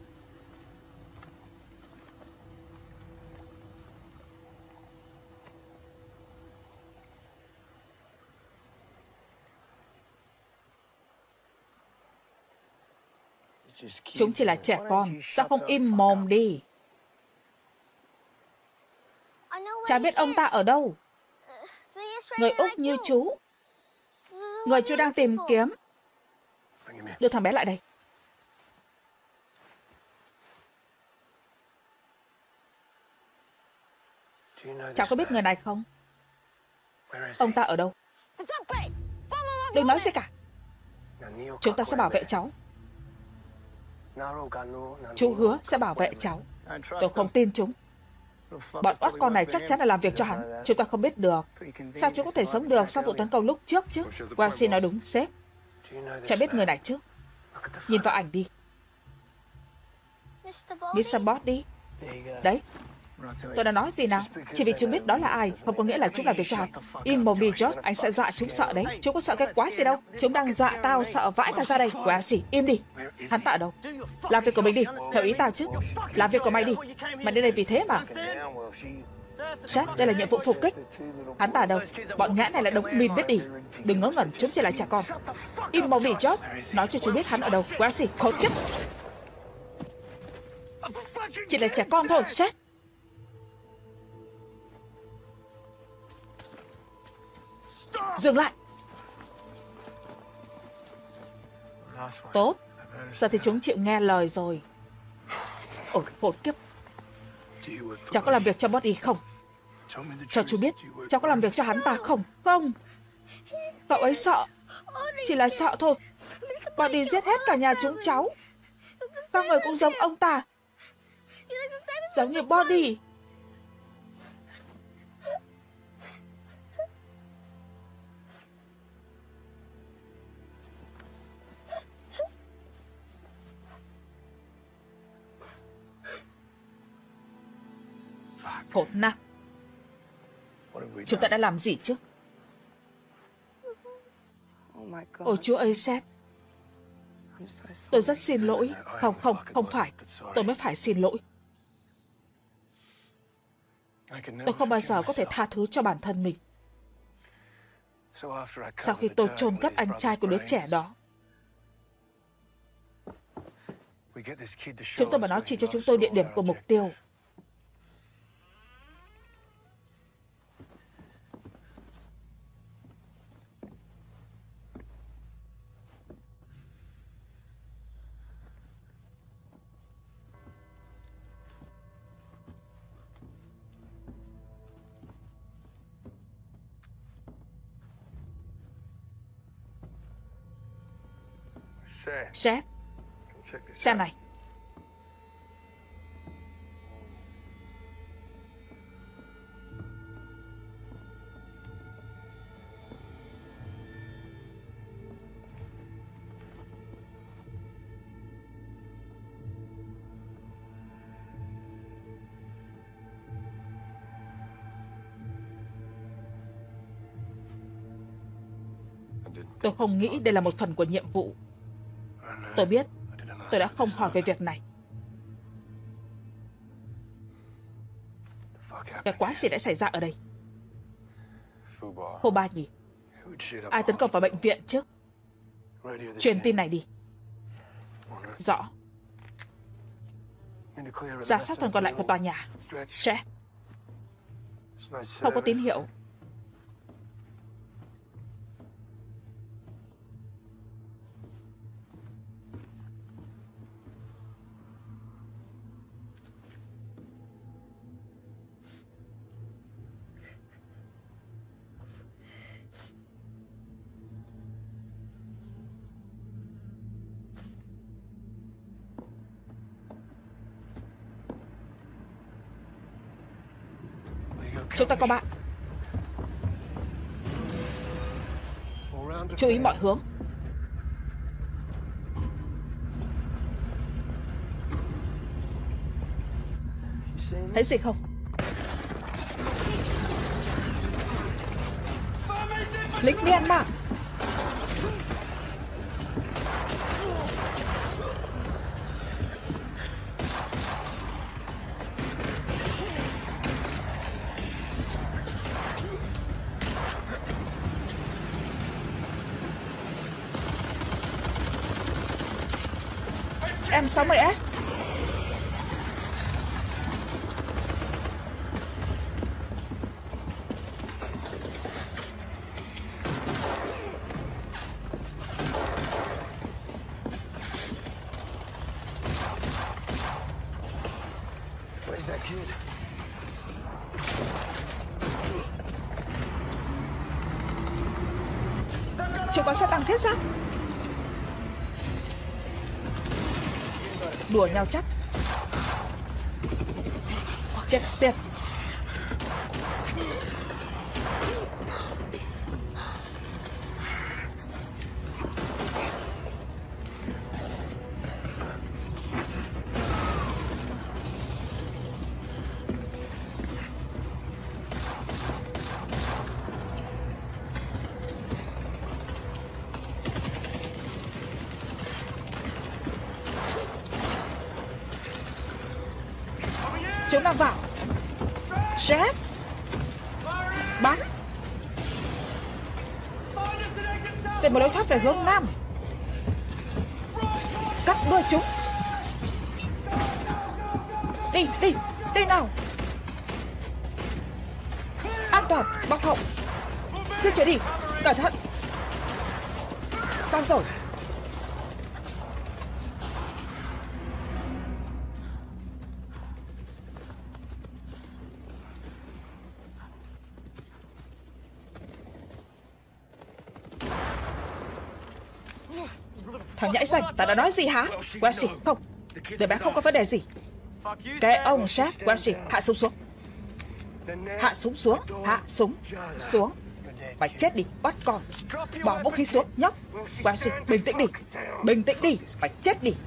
Chúng chỉ là trẻ con, sao không im mồm đi? Chả biết ông ta ở đâu. Người Úc như chú. Người chú đang tìm kiếm. Đưa thằng bé lại đây. Cháu có biết người này không? Ông ta ở đâu? Đừng nói gì cả. Chúng ta sẽ bảo vệ cháu. Chú hứa sẽ bảo vệ cháu. Tôi không tin chúng. Bọn oắt con này chắc chắn là làm việc cho hắn. Chúng ta không biết được. Sao chú có thể sống được sau vụ tấn công lúc trước chứ? Welsh nói đúng, sếp. Chả biết người này chứ. Nhìn vào ảnh đi. Mr. Body. Đấy. Tôi đã nói gì nào? Chỉ vì chúng biết đó là ai, không có nghĩa là chúng làm việc cho hắn. Im mồm đi, George, anh sẽ dọa chúng sợ đấy. Chúng có sợ cái quái gì đâu. Chúng đang dọa tao sợ vãi cả ra đây. Welsh, im đi. Hắn ta ở đâu? Làm việc của mình đi, theo ý tao chứ. Làm việc của mày đi. Mày đến đây vì thế mà. Seth, đây là nhiệm vụ phục kích. Hắn ta ở đâu? Bọn nhãi này là đống mìn biết đi. Đừng ngớ ngẩn, chúng chỉ là trẻ con. Im mồm đi, George. Nói cho chú biết hắn ở đâu. Welsh, khốn kiếp. Chỉ là trẻ con thôi, Seth. Dừng lại. Tốt. Giờ thì chúng chịu nghe lời rồi. Ôi, hồn kiếp. Cháu có làm việc cho Body không? Cho chú biết, cháu có làm việc cho hắn ta không? Không. Cậu ấy sợ. Chỉ là sợ thôi. Body giết hết cả nhà chúng cháu. Các người cũng giống ông ta. Giống như Body. Hỗn nạn. Chúng ta đã làm gì chứ? Ôi Chúa ơi, Seth. Tôi rất xin lỗi. Không phải. Tôi mới phải xin lỗi. Tôi không bao giờ có thể tha thứ cho bản thân mình. Sau khi tôi chôn cất anh trai của đứa trẻ đó, chúng tôi bảo nó chỉ cho chúng tôi địa điểm của mục tiêu. Seth, xem này. Tôi không nghĩ đây là một phần của nhiệm vụ. Tôi biết, tôi đã không hỏi về việc này. Cái quái gì đã xảy ra ở đây? Cô Ba nhỉ? Ai tấn công vào bệnh viện chứ? Truyền tin này đi. Rõ. Rà soát phần còn lại của tòa nhà. Seth. Không có tín hiệu. Chúng ta có bạn. Chú ý mọi hướng. Thấy gì không? Lính Myanmar. M60S. Chúng có xe tăng thiết giáp. Đùa nhau chắc. Chết tiệt. Chúng đang vào. Jet. Bắn. Tìm một lối thoát về hướng nam. Cắt đuôi chúng. Đi, đi, đi nào. An toàn, bọc hậu. Xin chuyển đi, cẩn thận. Xong rồi. Thằng nhãi rảnh, ta đã nói gì hả? Welsh, không. Đứa bé không có vấn đề gì. Cái ông Seth, Welsh, hạ súng xuống. Hạ súng xuống, hạ súng xuống. Mày chết đi, bắt con. Bỏ vũ khí xuống, nhóc. Welsh, bình tĩnh đi. Bình tĩnh đi, mày chết đi.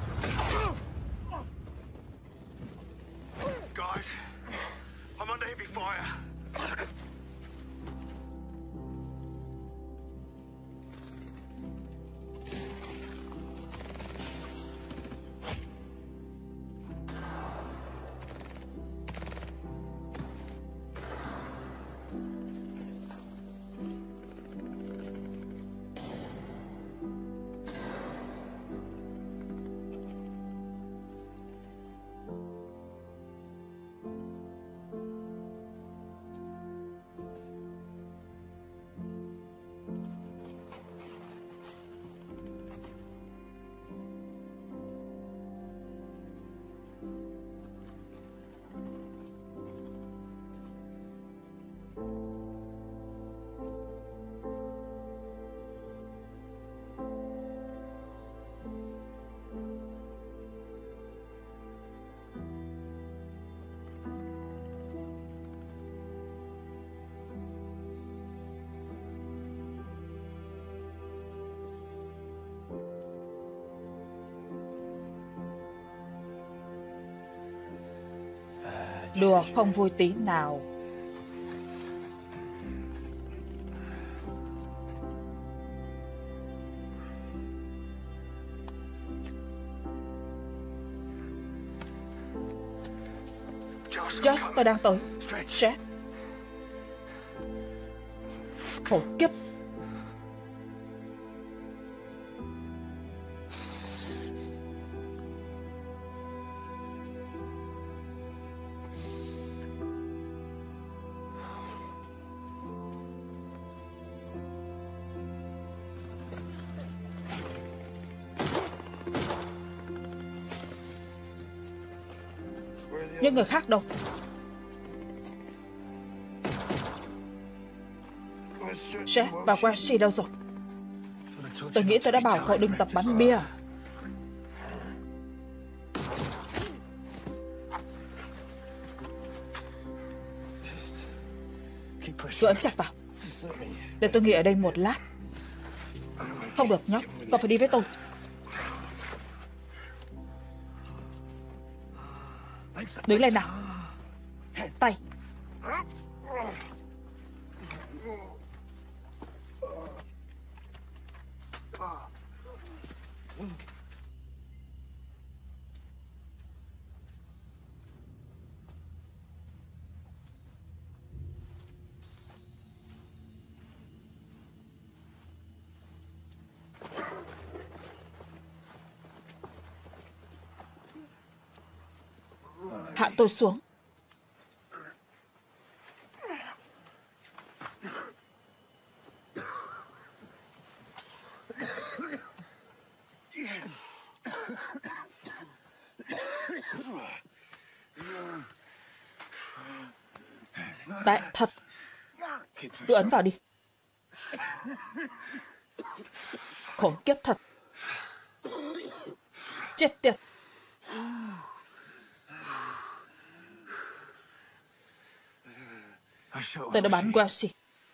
Đùa không vui tí nào. Josh, tôi đang tới. Seth. Khổ kiếp. Những người khác đâu? Seth và Wesley đâu rồi? Tôi nghĩ tôi đã bảo cậu đừng tập bắn bia. Cứ ấn chặt vào. Để tôi nghỉ ở đây một lát. Không được nhóc, cậu phải đi với tôi. Đứng lên nào. Tay. Hạ tôi xuống. Đại thật. Cứ ấn vào đi. Khốn kiếp thật. Chết tiệt. Tôi đã bắn Wesley.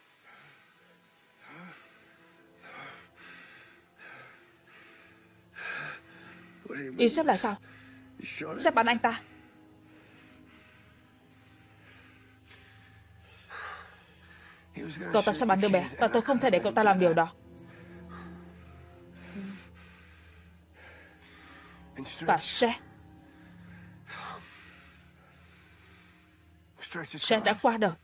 Ý sếp là sao? Sếp bắn anh ta. Cậu ta sẽ bắn đứa bé và tôi không thể để cậu ta làm điều đó. Và Seth đã qua đời.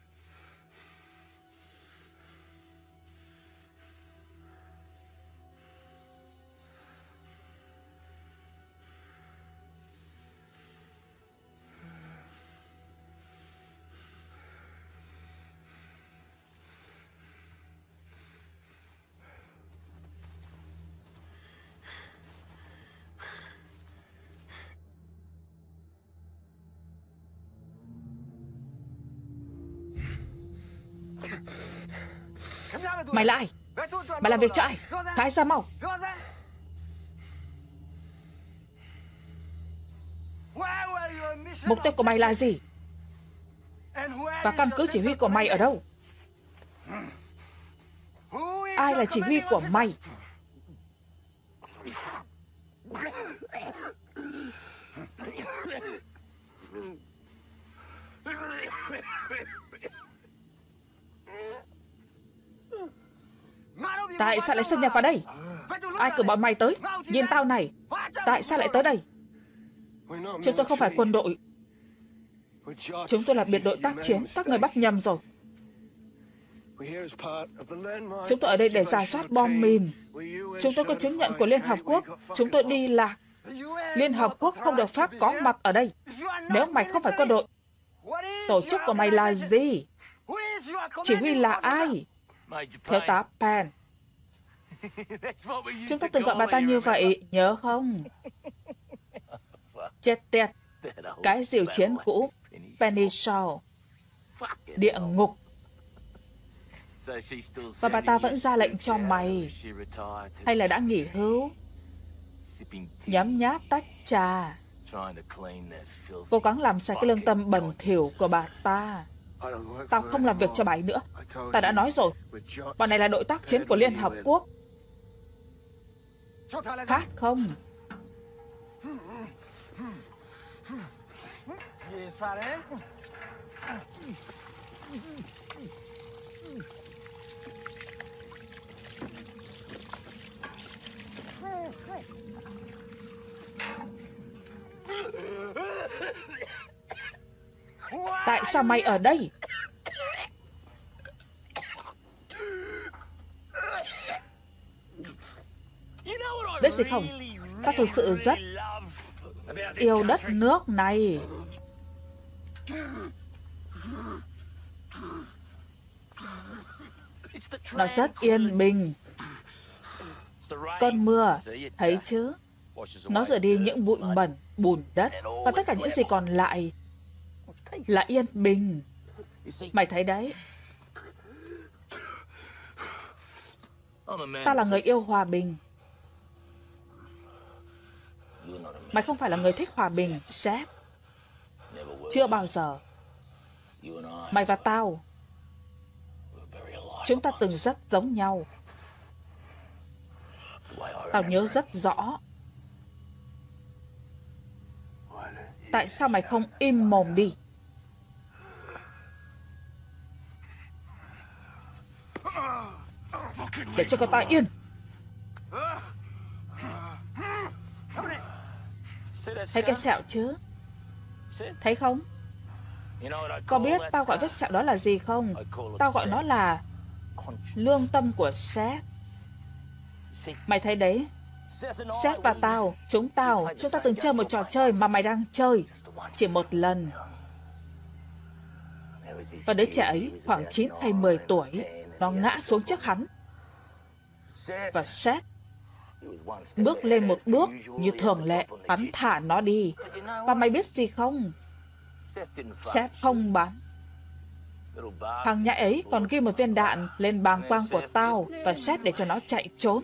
Mày là ai? Mày làm việc cho ai? Thả ra mau. Mục tiêu của mày là gì? Và căn cứ chỉ huy của mày ở đâu? Ai là chỉ huy của mày? Tại sao lại xâm nhập vào đây? Ai cử bọn mày tới? Nhìn tao này. Tại sao lại tới đây? Chúng tôi không phải quân đội. Chúng tôi là biệt đội tác chiến. Các người bắt nhầm rồi. Chúng tôi ở đây để rà soát bom mìn. Chúng tôi có chứng nhận của Liên Hợp Quốc. Chúng tôi đi lạc. Liên Hợp Quốc không được phép có mặt ở đây. Nếu mày không phải quân đội, tổ chức của mày là gì? Chỉ huy là ai? Thiếu tá Penn. Chúng ta từng gọi bà ta như vậy, nhớ không? Chết tiệt. Cái diều chiến cũ, Penny Shaw. Địa ngục. Và bà ta vẫn ra lệnh cho mày. Hay là đã nghỉ hưu? Nhấm nháp tách trà. Cố gắng làm sạch cái lương tâm bẩn thỉu của bà ta. Tao không làm việc cho bà ấy nữa. Tao đã nói rồi. Bọn này là đội tác chiến của Liên Hợp Quốc. Khát không? Tại sao mày ở đây? Biết gì không? Tao thực sự rất yêu đất nước này. Nó rất yên bình. Cơn mưa, thấy chứ? Nó rửa đi những bụi bẩn, bùn đất, và tất cả những gì còn lại là yên bình. Mày thấy đấy, ta là người yêu hòa bình. Mày không phải là người thích hòa bình, Seth. Chưa bao giờ. Mày và tao, chúng ta từng rất giống nhau. Tao nhớ rất rõ. Tại sao mày không im mồm đi? Để cho con ta yên. Thấy cái sẹo chứ? Thấy không? Có biết tao gọi vết sẹo đó là gì không? Tao gọi nó là lương tâm của Seth. Mày thấy đấy, Seth và tao, chúng ta từng chơi một trò chơi mà mày đang chơi. Chỉ một lần. Và đứa trẻ ấy khoảng 9 hay 10 tuổi, nó ngã xuống trước hắn. Và Seth bước lên một bước như thường lệ, hắn thả nó đi. Và mày biết gì không? Seth không bắn. Thằng nhãi ấy còn ghi một viên đạn lên bàng quang của tao và Seth để cho nó chạy trốn.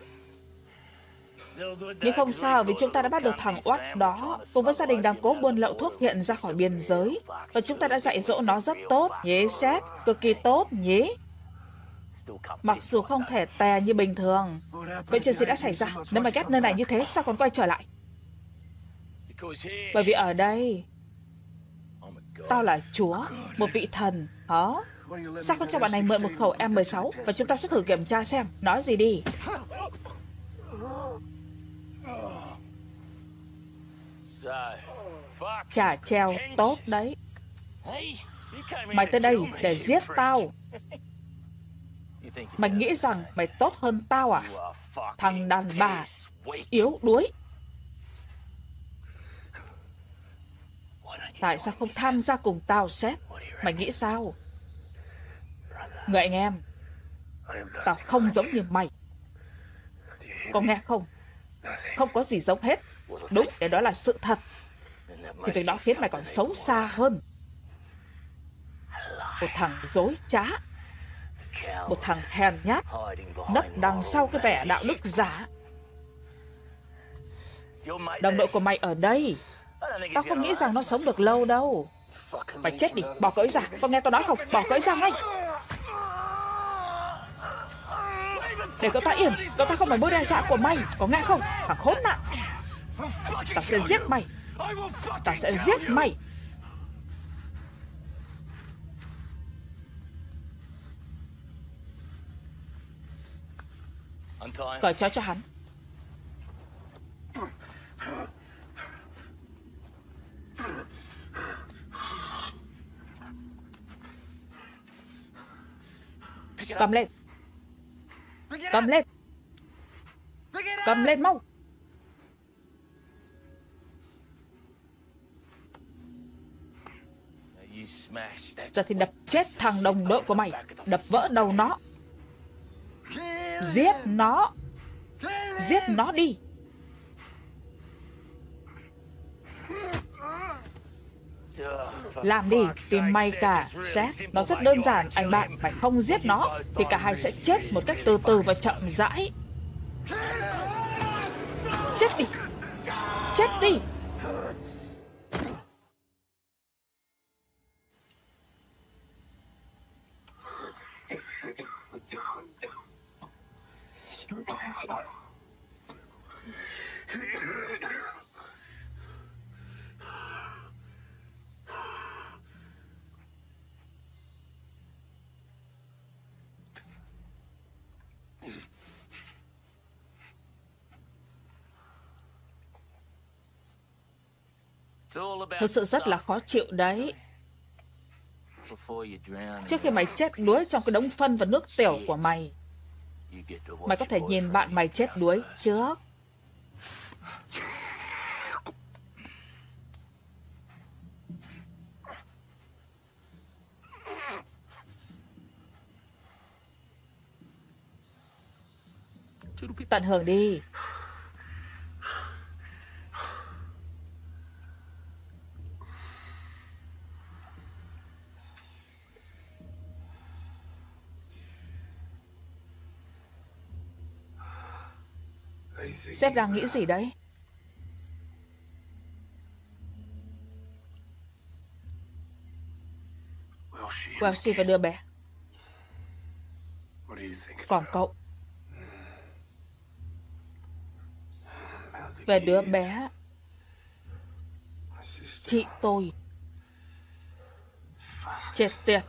Nhưng không sao, vì chúng ta đã bắt được thằng oắt đó cùng với gia đình đang cố buôn lậu thuốc viện ra khỏi biên giới. Và chúng ta đã dạy dỗ nó rất tốt, nhé Seth, cực kỳ tốt, nhé. Mặc dù không thể tè như bình thường. Vậy chuyện gì đã xảy ra? Nếu mày ghét nơi này như thế, sao còn quay trở lại? Bởi vì ở đây, tao là Chúa, một vị thần, hả? Sao không cho bạn này mượn một khẩu M16 và chúng ta sẽ thử kiểm tra xem. Nói gì đi. Chả treo, tốt đấy. Mày tới đây để giết tao. Mày nghĩ rằng mày tốt hơn tao à? Thằng đàn bà, yếu đuối. Tại sao không tham gia cùng tao, Seth? Mày nghĩ sao? Người anh em, tao không giống như mày. Có nghe không? Không có gì giống hết. Đúng, để đó là sự thật. Thì việc đó khiến mày còn xấu xa hơn. Một thằng dối trá. Một thằng hèn nhát, nấp đằng sau cái vẻ đạo đức giả. Đồng đội của mày ở đây. Tao không nghĩ rằng nó sống được lâu đâu. Mày chết đi, bỏ cởi ra. Con nghe tao nói không? Bỏ cởi ra ngay. Để cậu ta yên. Cậu ta không phải mối đe dọa của mày. Có nghe không? Thằng khốn nạn. Tao sẽ giết mày. Tao sẽ giết mày. Cởi trói cho hắn. Cầm lên. Cầm lên. Cầm lên mau. Giờ thì đập chết thằng đồng đội của mày. Đập vỡ đầu nó. Giết nó. Giết nó đi. Làm đi, vì mày cả, Seth. Nó rất đơn giản, anh bạn. Mày không giết nó thì cả hai sẽ chết một cách từ từ và chậm rãi. Chết đi. Chết đi. Thực sự rất là khó chịu đấy. Trước khi mày chết đuối trong cái đống phân và nước tiểu của mày, mày có thể nhìn bạn mày chết đuối trước. Tận hưởng đi. Sếp đang nghĩ gì đấy? Welsh và đứa bé. Còn cậu? Về đứa bé, chị tôi. Chết tiệt.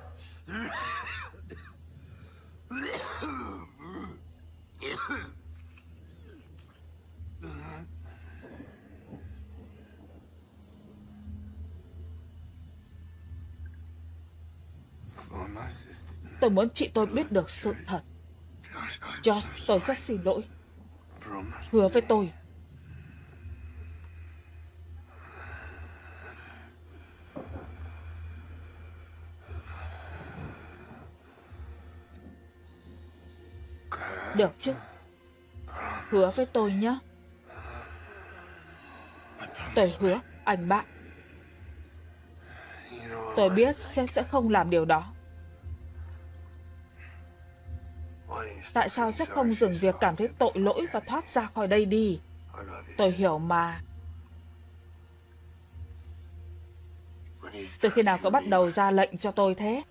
Tôi muốn chị tôi biết được sự thật. Josh, tôi rất xin lỗi. Hứa với tôi. Được chứ? Hứa với tôi nhé. Tôi hứa, anh bạn. Tôi biết sếp sẽ không làm điều đó. Tại sao sếp không dừng việc cảm thấy tội lỗi và thoát ra khỏi đây đi? Tôi hiểu mà. Từ khi nào cậu bắt đầu ra lệnh cho tôi thế?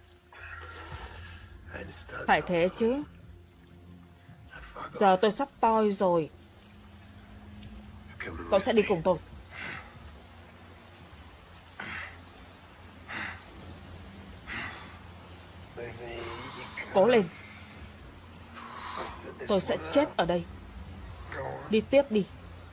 Phải thế chứ. Giờ tôi sắp toi rồi. Cậu sẽ đi cùng tôi. Cố lên. Tôi sẽ chết ở đây. Đi tiếp đi.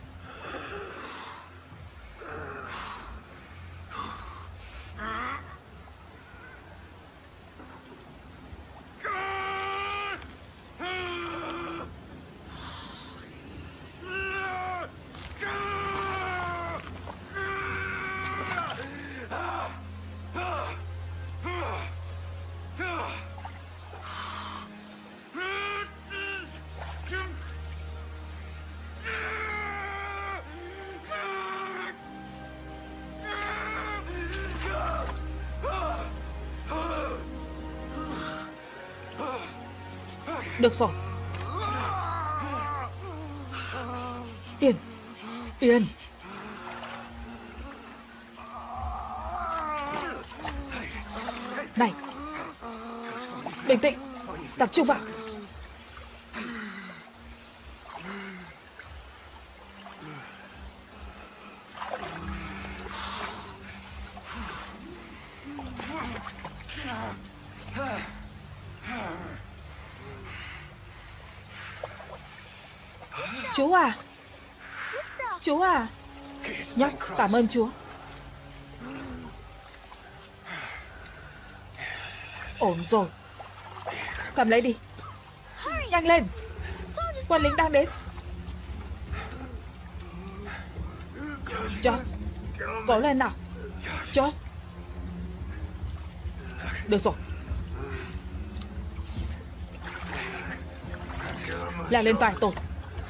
Được rồi. Yên. Yên. Này. Bình tĩnh. Tập trung vào. Chú à. Chú à. Nhóc, cảm ơn Chúa. Ổn rồi. Cầm lấy đi. Nhanh lên. Quân lính đang đến. Josh, cố lên nào. Josh. Được rồi. Leo lên vai tôi.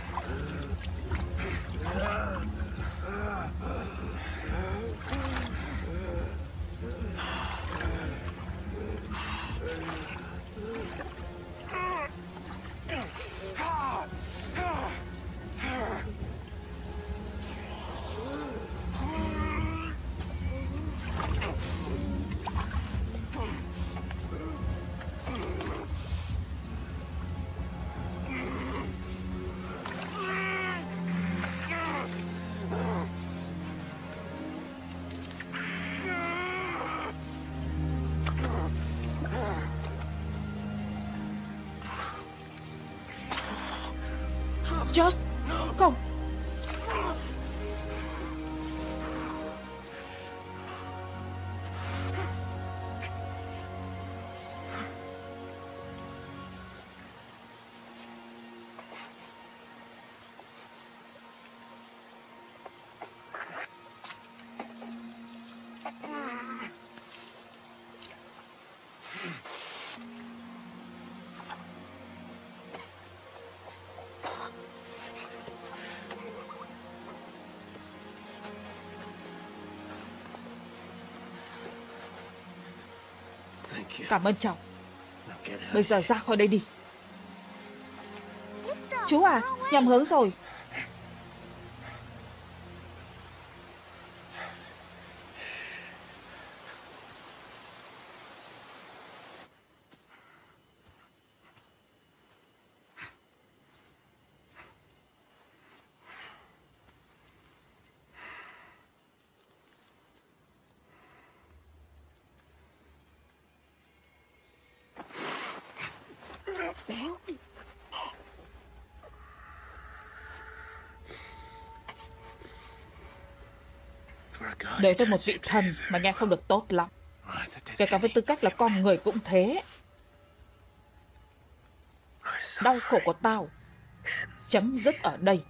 Josh, không. Cảm ơn cháu. Bây giờ ra khỏi đây đi. Chú à, nhầm hướng rồi. Đối với một vị thần mà nghe không được tốt lắm. Kể cả với tư cách là con người cũng thế. Đau khổ của tao chấm dứt ở đây.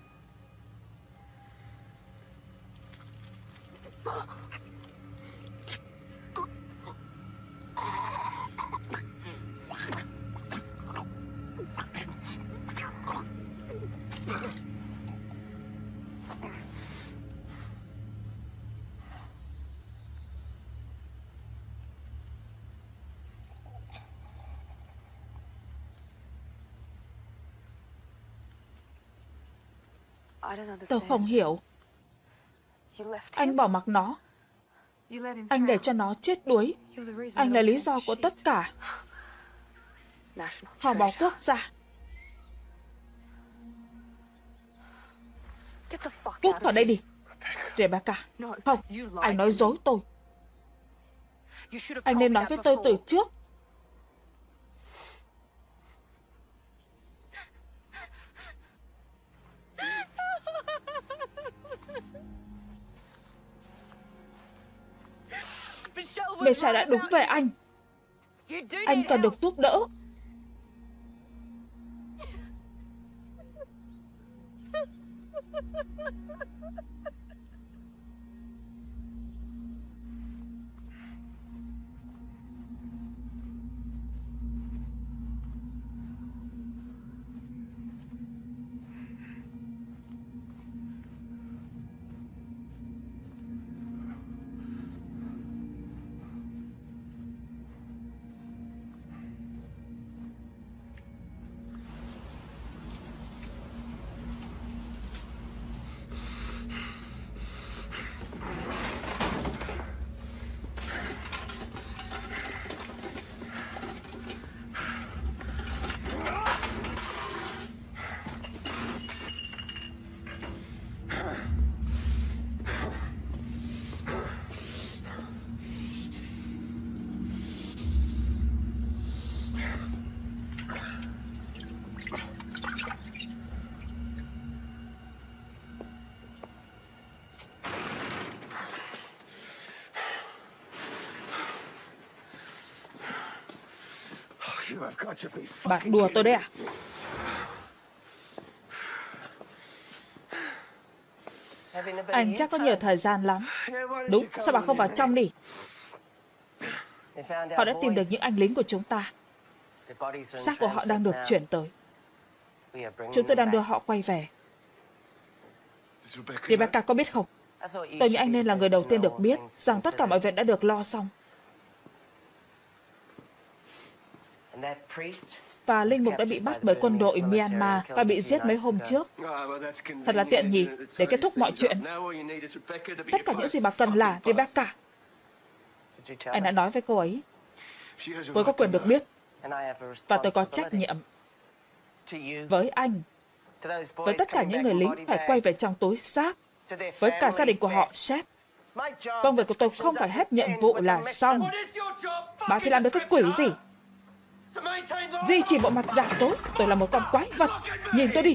Tôi không hiểu. Anh bỏ mặc nó. Anh để cho nó chết đuối. Anh là lý do của tất cả. Kho báu quốc gia. Cút khỏi đây đi. Rebecca. Không, anh nói dối tôi. Anh nên nói với tôi từ trước. Mesa đã đúng về anh. Anh cần được giúp đỡ. Bạn đùa tôi đấy à? Anh chắc có nhiều thời gian lắm. Đúng, sao bạn không vào trong đi? Họ đã tìm được những anh lính của chúng ta. Xác của họ đang được chuyển tới. Chúng tôi đang đưa họ quay về. Rebecca có biết không? Tôi nghĩ anh nên là người đầu tiên được biết rằng tất cả mọi việc đã được lo xong. Và linh mục đã bị bắt bởi quân đội Myanmar và bị giết mấy hôm trước. Thật là tiện nhỉ, để kết thúc mọi chuyện. Tất cả những gì bà cần là Rebecca. Anh đã nói với cô ấy. Tôi có quyền được biết. Và tôi có trách nhiệm. Với anh. Với tất cả những người lính phải quay về trong túi xác. Với cả gia đình của họ, Seth. Công việc của tôi không phải hết nhiệm vụ là xong. Bà thì làm được cái quỷ gì? Duy trì bộ mặt giả dối. Tôi là một con quái vật. Nhìn tôi đi.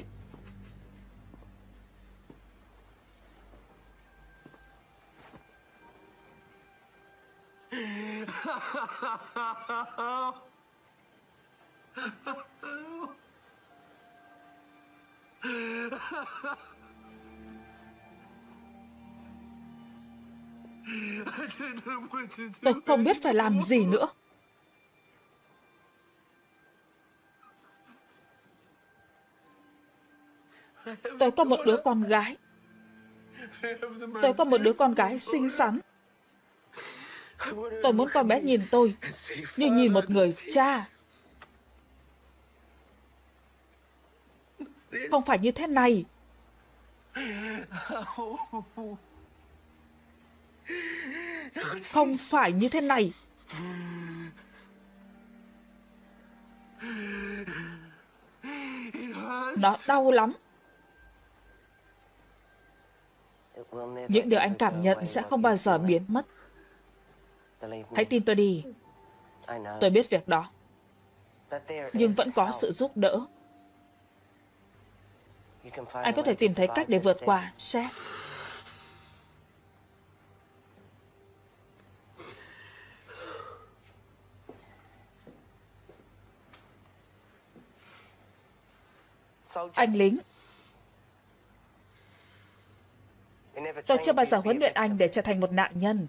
Tôi không biết phải làm gì nữa. Tôi có một đứa con gái. Tôi có một đứa con gái xinh xắn. Tôi muốn con bé nhìn tôi như nhìn một người cha. Không phải như thế này. Không phải như thế này. Nó đau lắm. Những điều anh cảm nhận sẽ không bao giờ biến mất. Hãy tin tôi đi. Tôi biết việc đó. Nhưng vẫn có sự giúp đỡ. Anh có thể tìm thấy cách để vượt qua, Seth. Anh lính, tôi chưa bao giờ huấn luyện anh để trở thành một nạn nhân.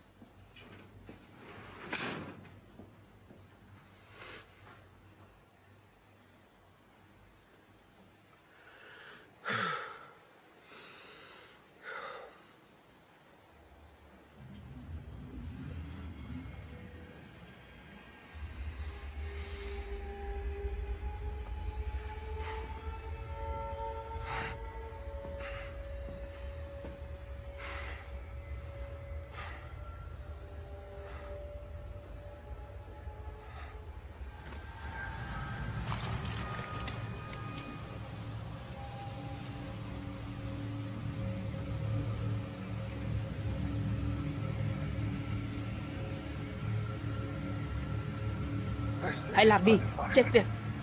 Hãy làm đi, chết tiệt.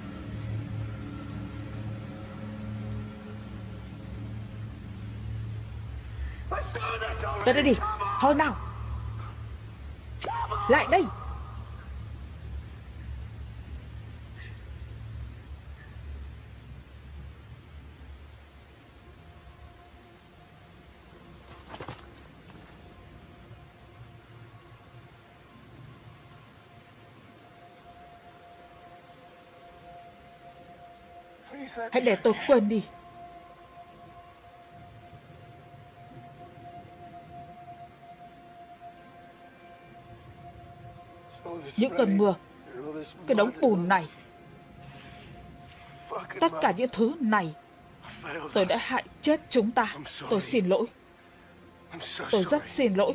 Tới đây đi, thôi nào. Lại đây. Hãy để tôi quên đi. Những cơn mưa, cái đống bùn này, tất cả những thứ này, tôi đã hại chết chúng ta. Tôi xin lỗi. Tôi rất xin lỗi.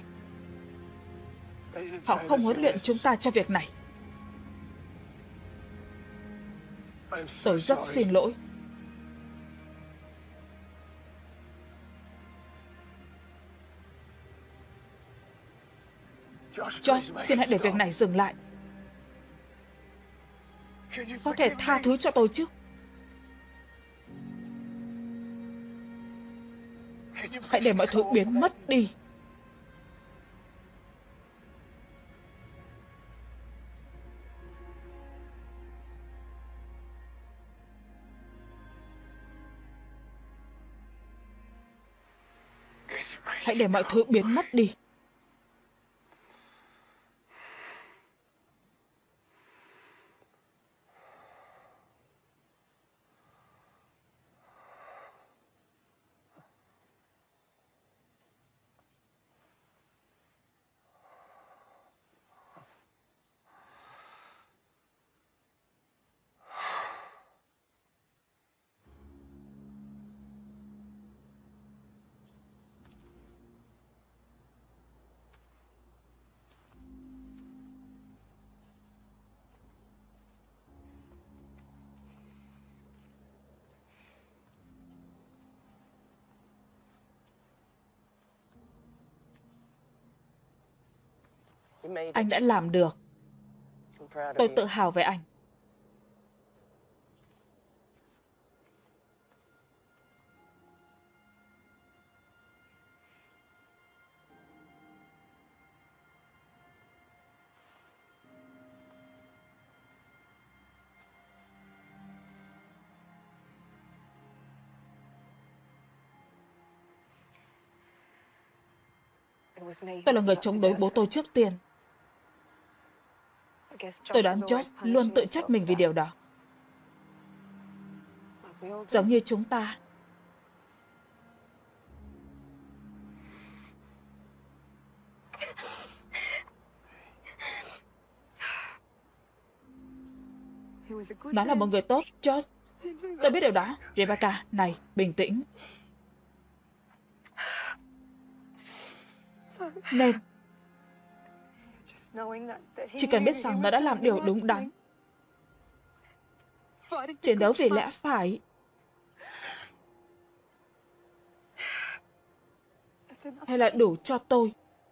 Họ không huấn luyện chúng ta cho việc này. Tôi rất xin lỗi. Josh, xin hãy để việc này dừng lại. Có thể tha thứ cho tôi chứ? Hãy để mọi thứ biến mất đi. Hãy để mọi thứ biến mất đi. Anh đã làm được. Tôi tự hào về anh. Tôi là người chống đối bố tôi trước tiên. Tôi đoán Josh luôn tự trách mình vì điều đó. Giống như chúng ta. Nó là một người tốt, George. Tôi biết điều đó. Rebecca, này, bình tĩnh. Nên chỉ cần biết rằng nó đã làm điều đúng đắn, chiến đấu vì lẽ phải, hay là đủ cho tôi.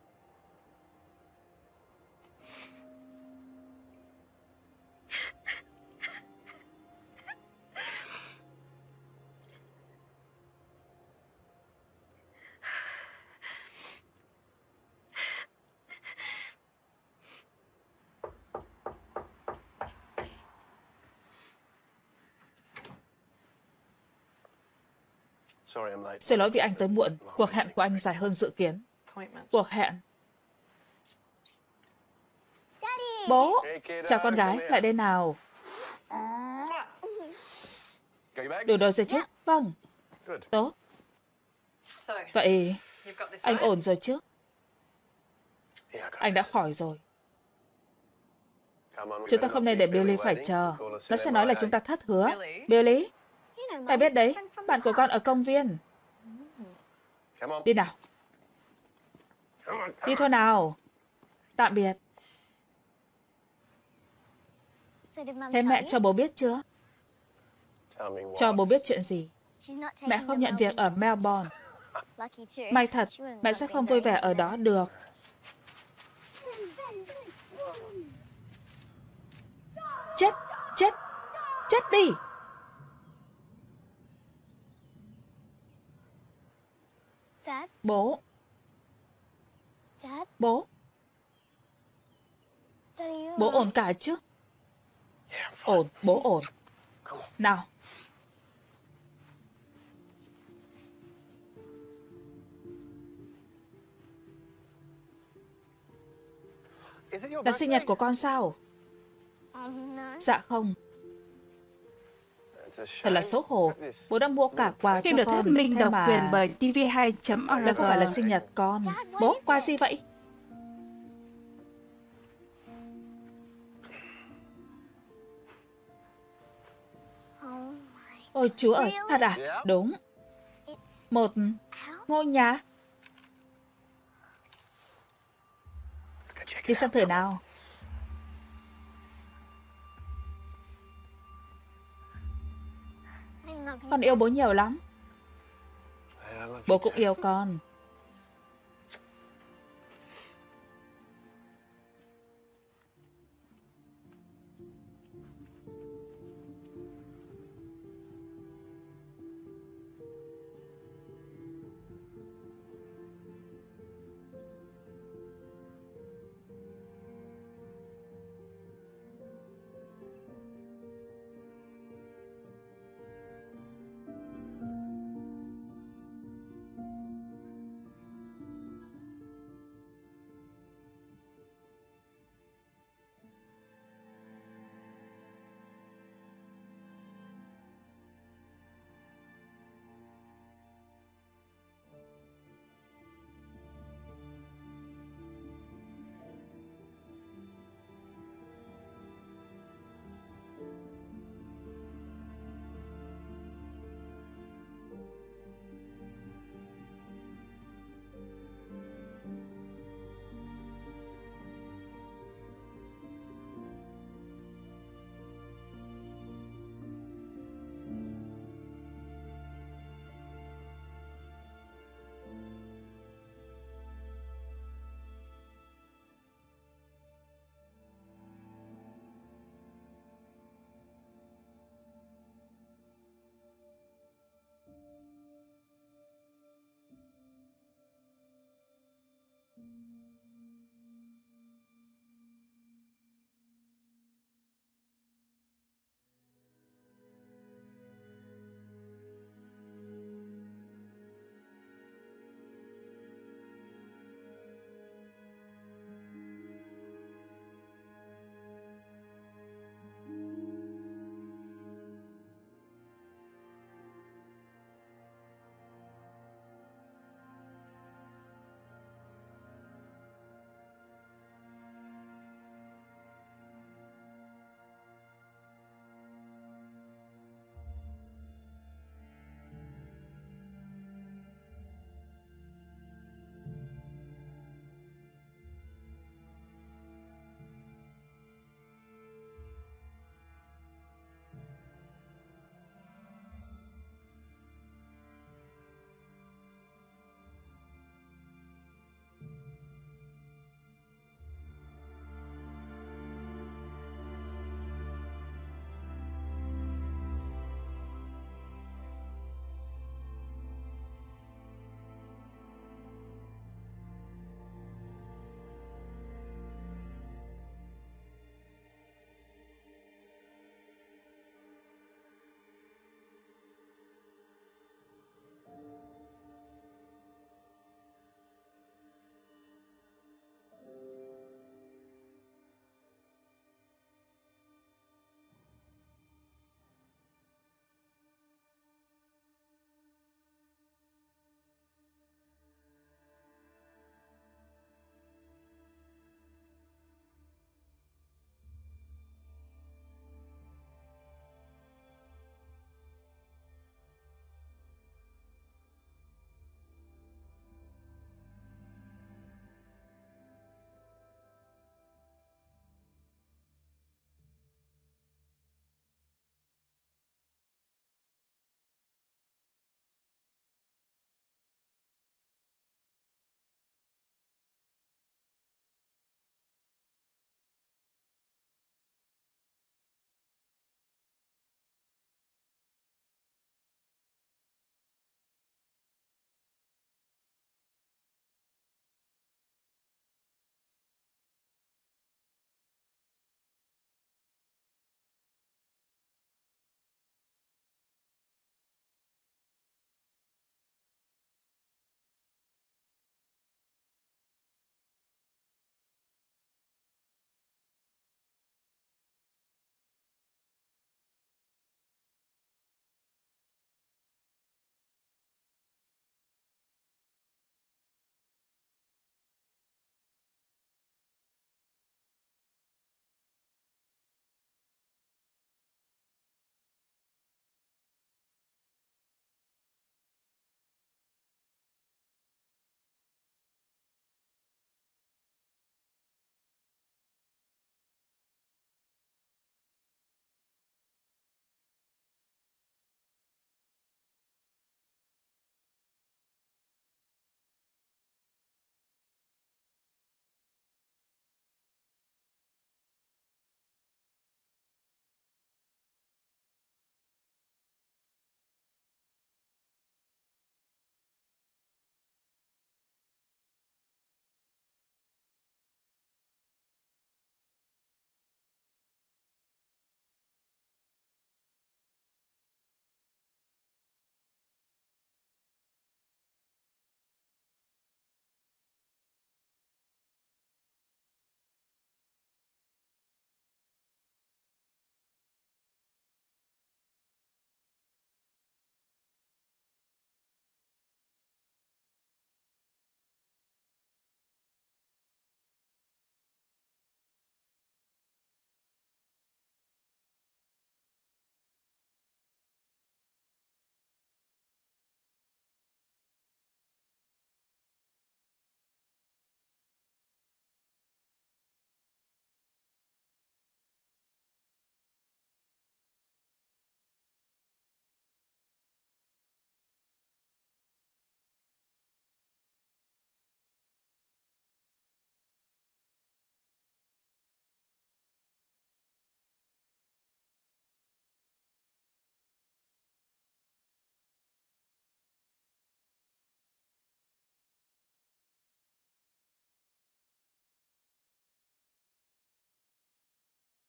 Xin lỗi vì anh tới muộn. Cuộc hẹn của anh dài hơn dự kiến. Cuộc hẹn. Bố, chào con gái, lại đây nào. Đủ rồi rồi chứ? Vâng. Tốt. Vậy, anh ổn rồi chứ? Anh đã khỏi rồi. Chúng ta không nên để Billy phải chờ. Nó sẽ nói là chúng ta thất hứa. Billy, mày biết đấy, bạn của con ở công viên. Đi nào. Đi thôi nào. Tạm biệt. Thế mẹ cho bố biết chưa? Cho bố biết chuyện gì? Mẹ không nhận việc ở Melbourne. May thật, mẹ sẽ không vui vẻ ở đó được. Chết, chết, chết đi. Bố. Bố. Bố ổn cả chứ? Ổn, bố ổn. Nào. Là sinh nhật của con sao? Dạ không. Thật là xấu hổ. Bố đã mua cả quà cho Phim được con. thuyết minh Thế độc mà quyền bởi TV2.org. đó không phải là sinh nhật con. Bố, quà gì vậy? Ôi Chúa ơi, thật à? Đúng. Một ngôi nhà. Đi xem thử nào. Con yêu bố nhiều lắm. Bố cũng yêu con.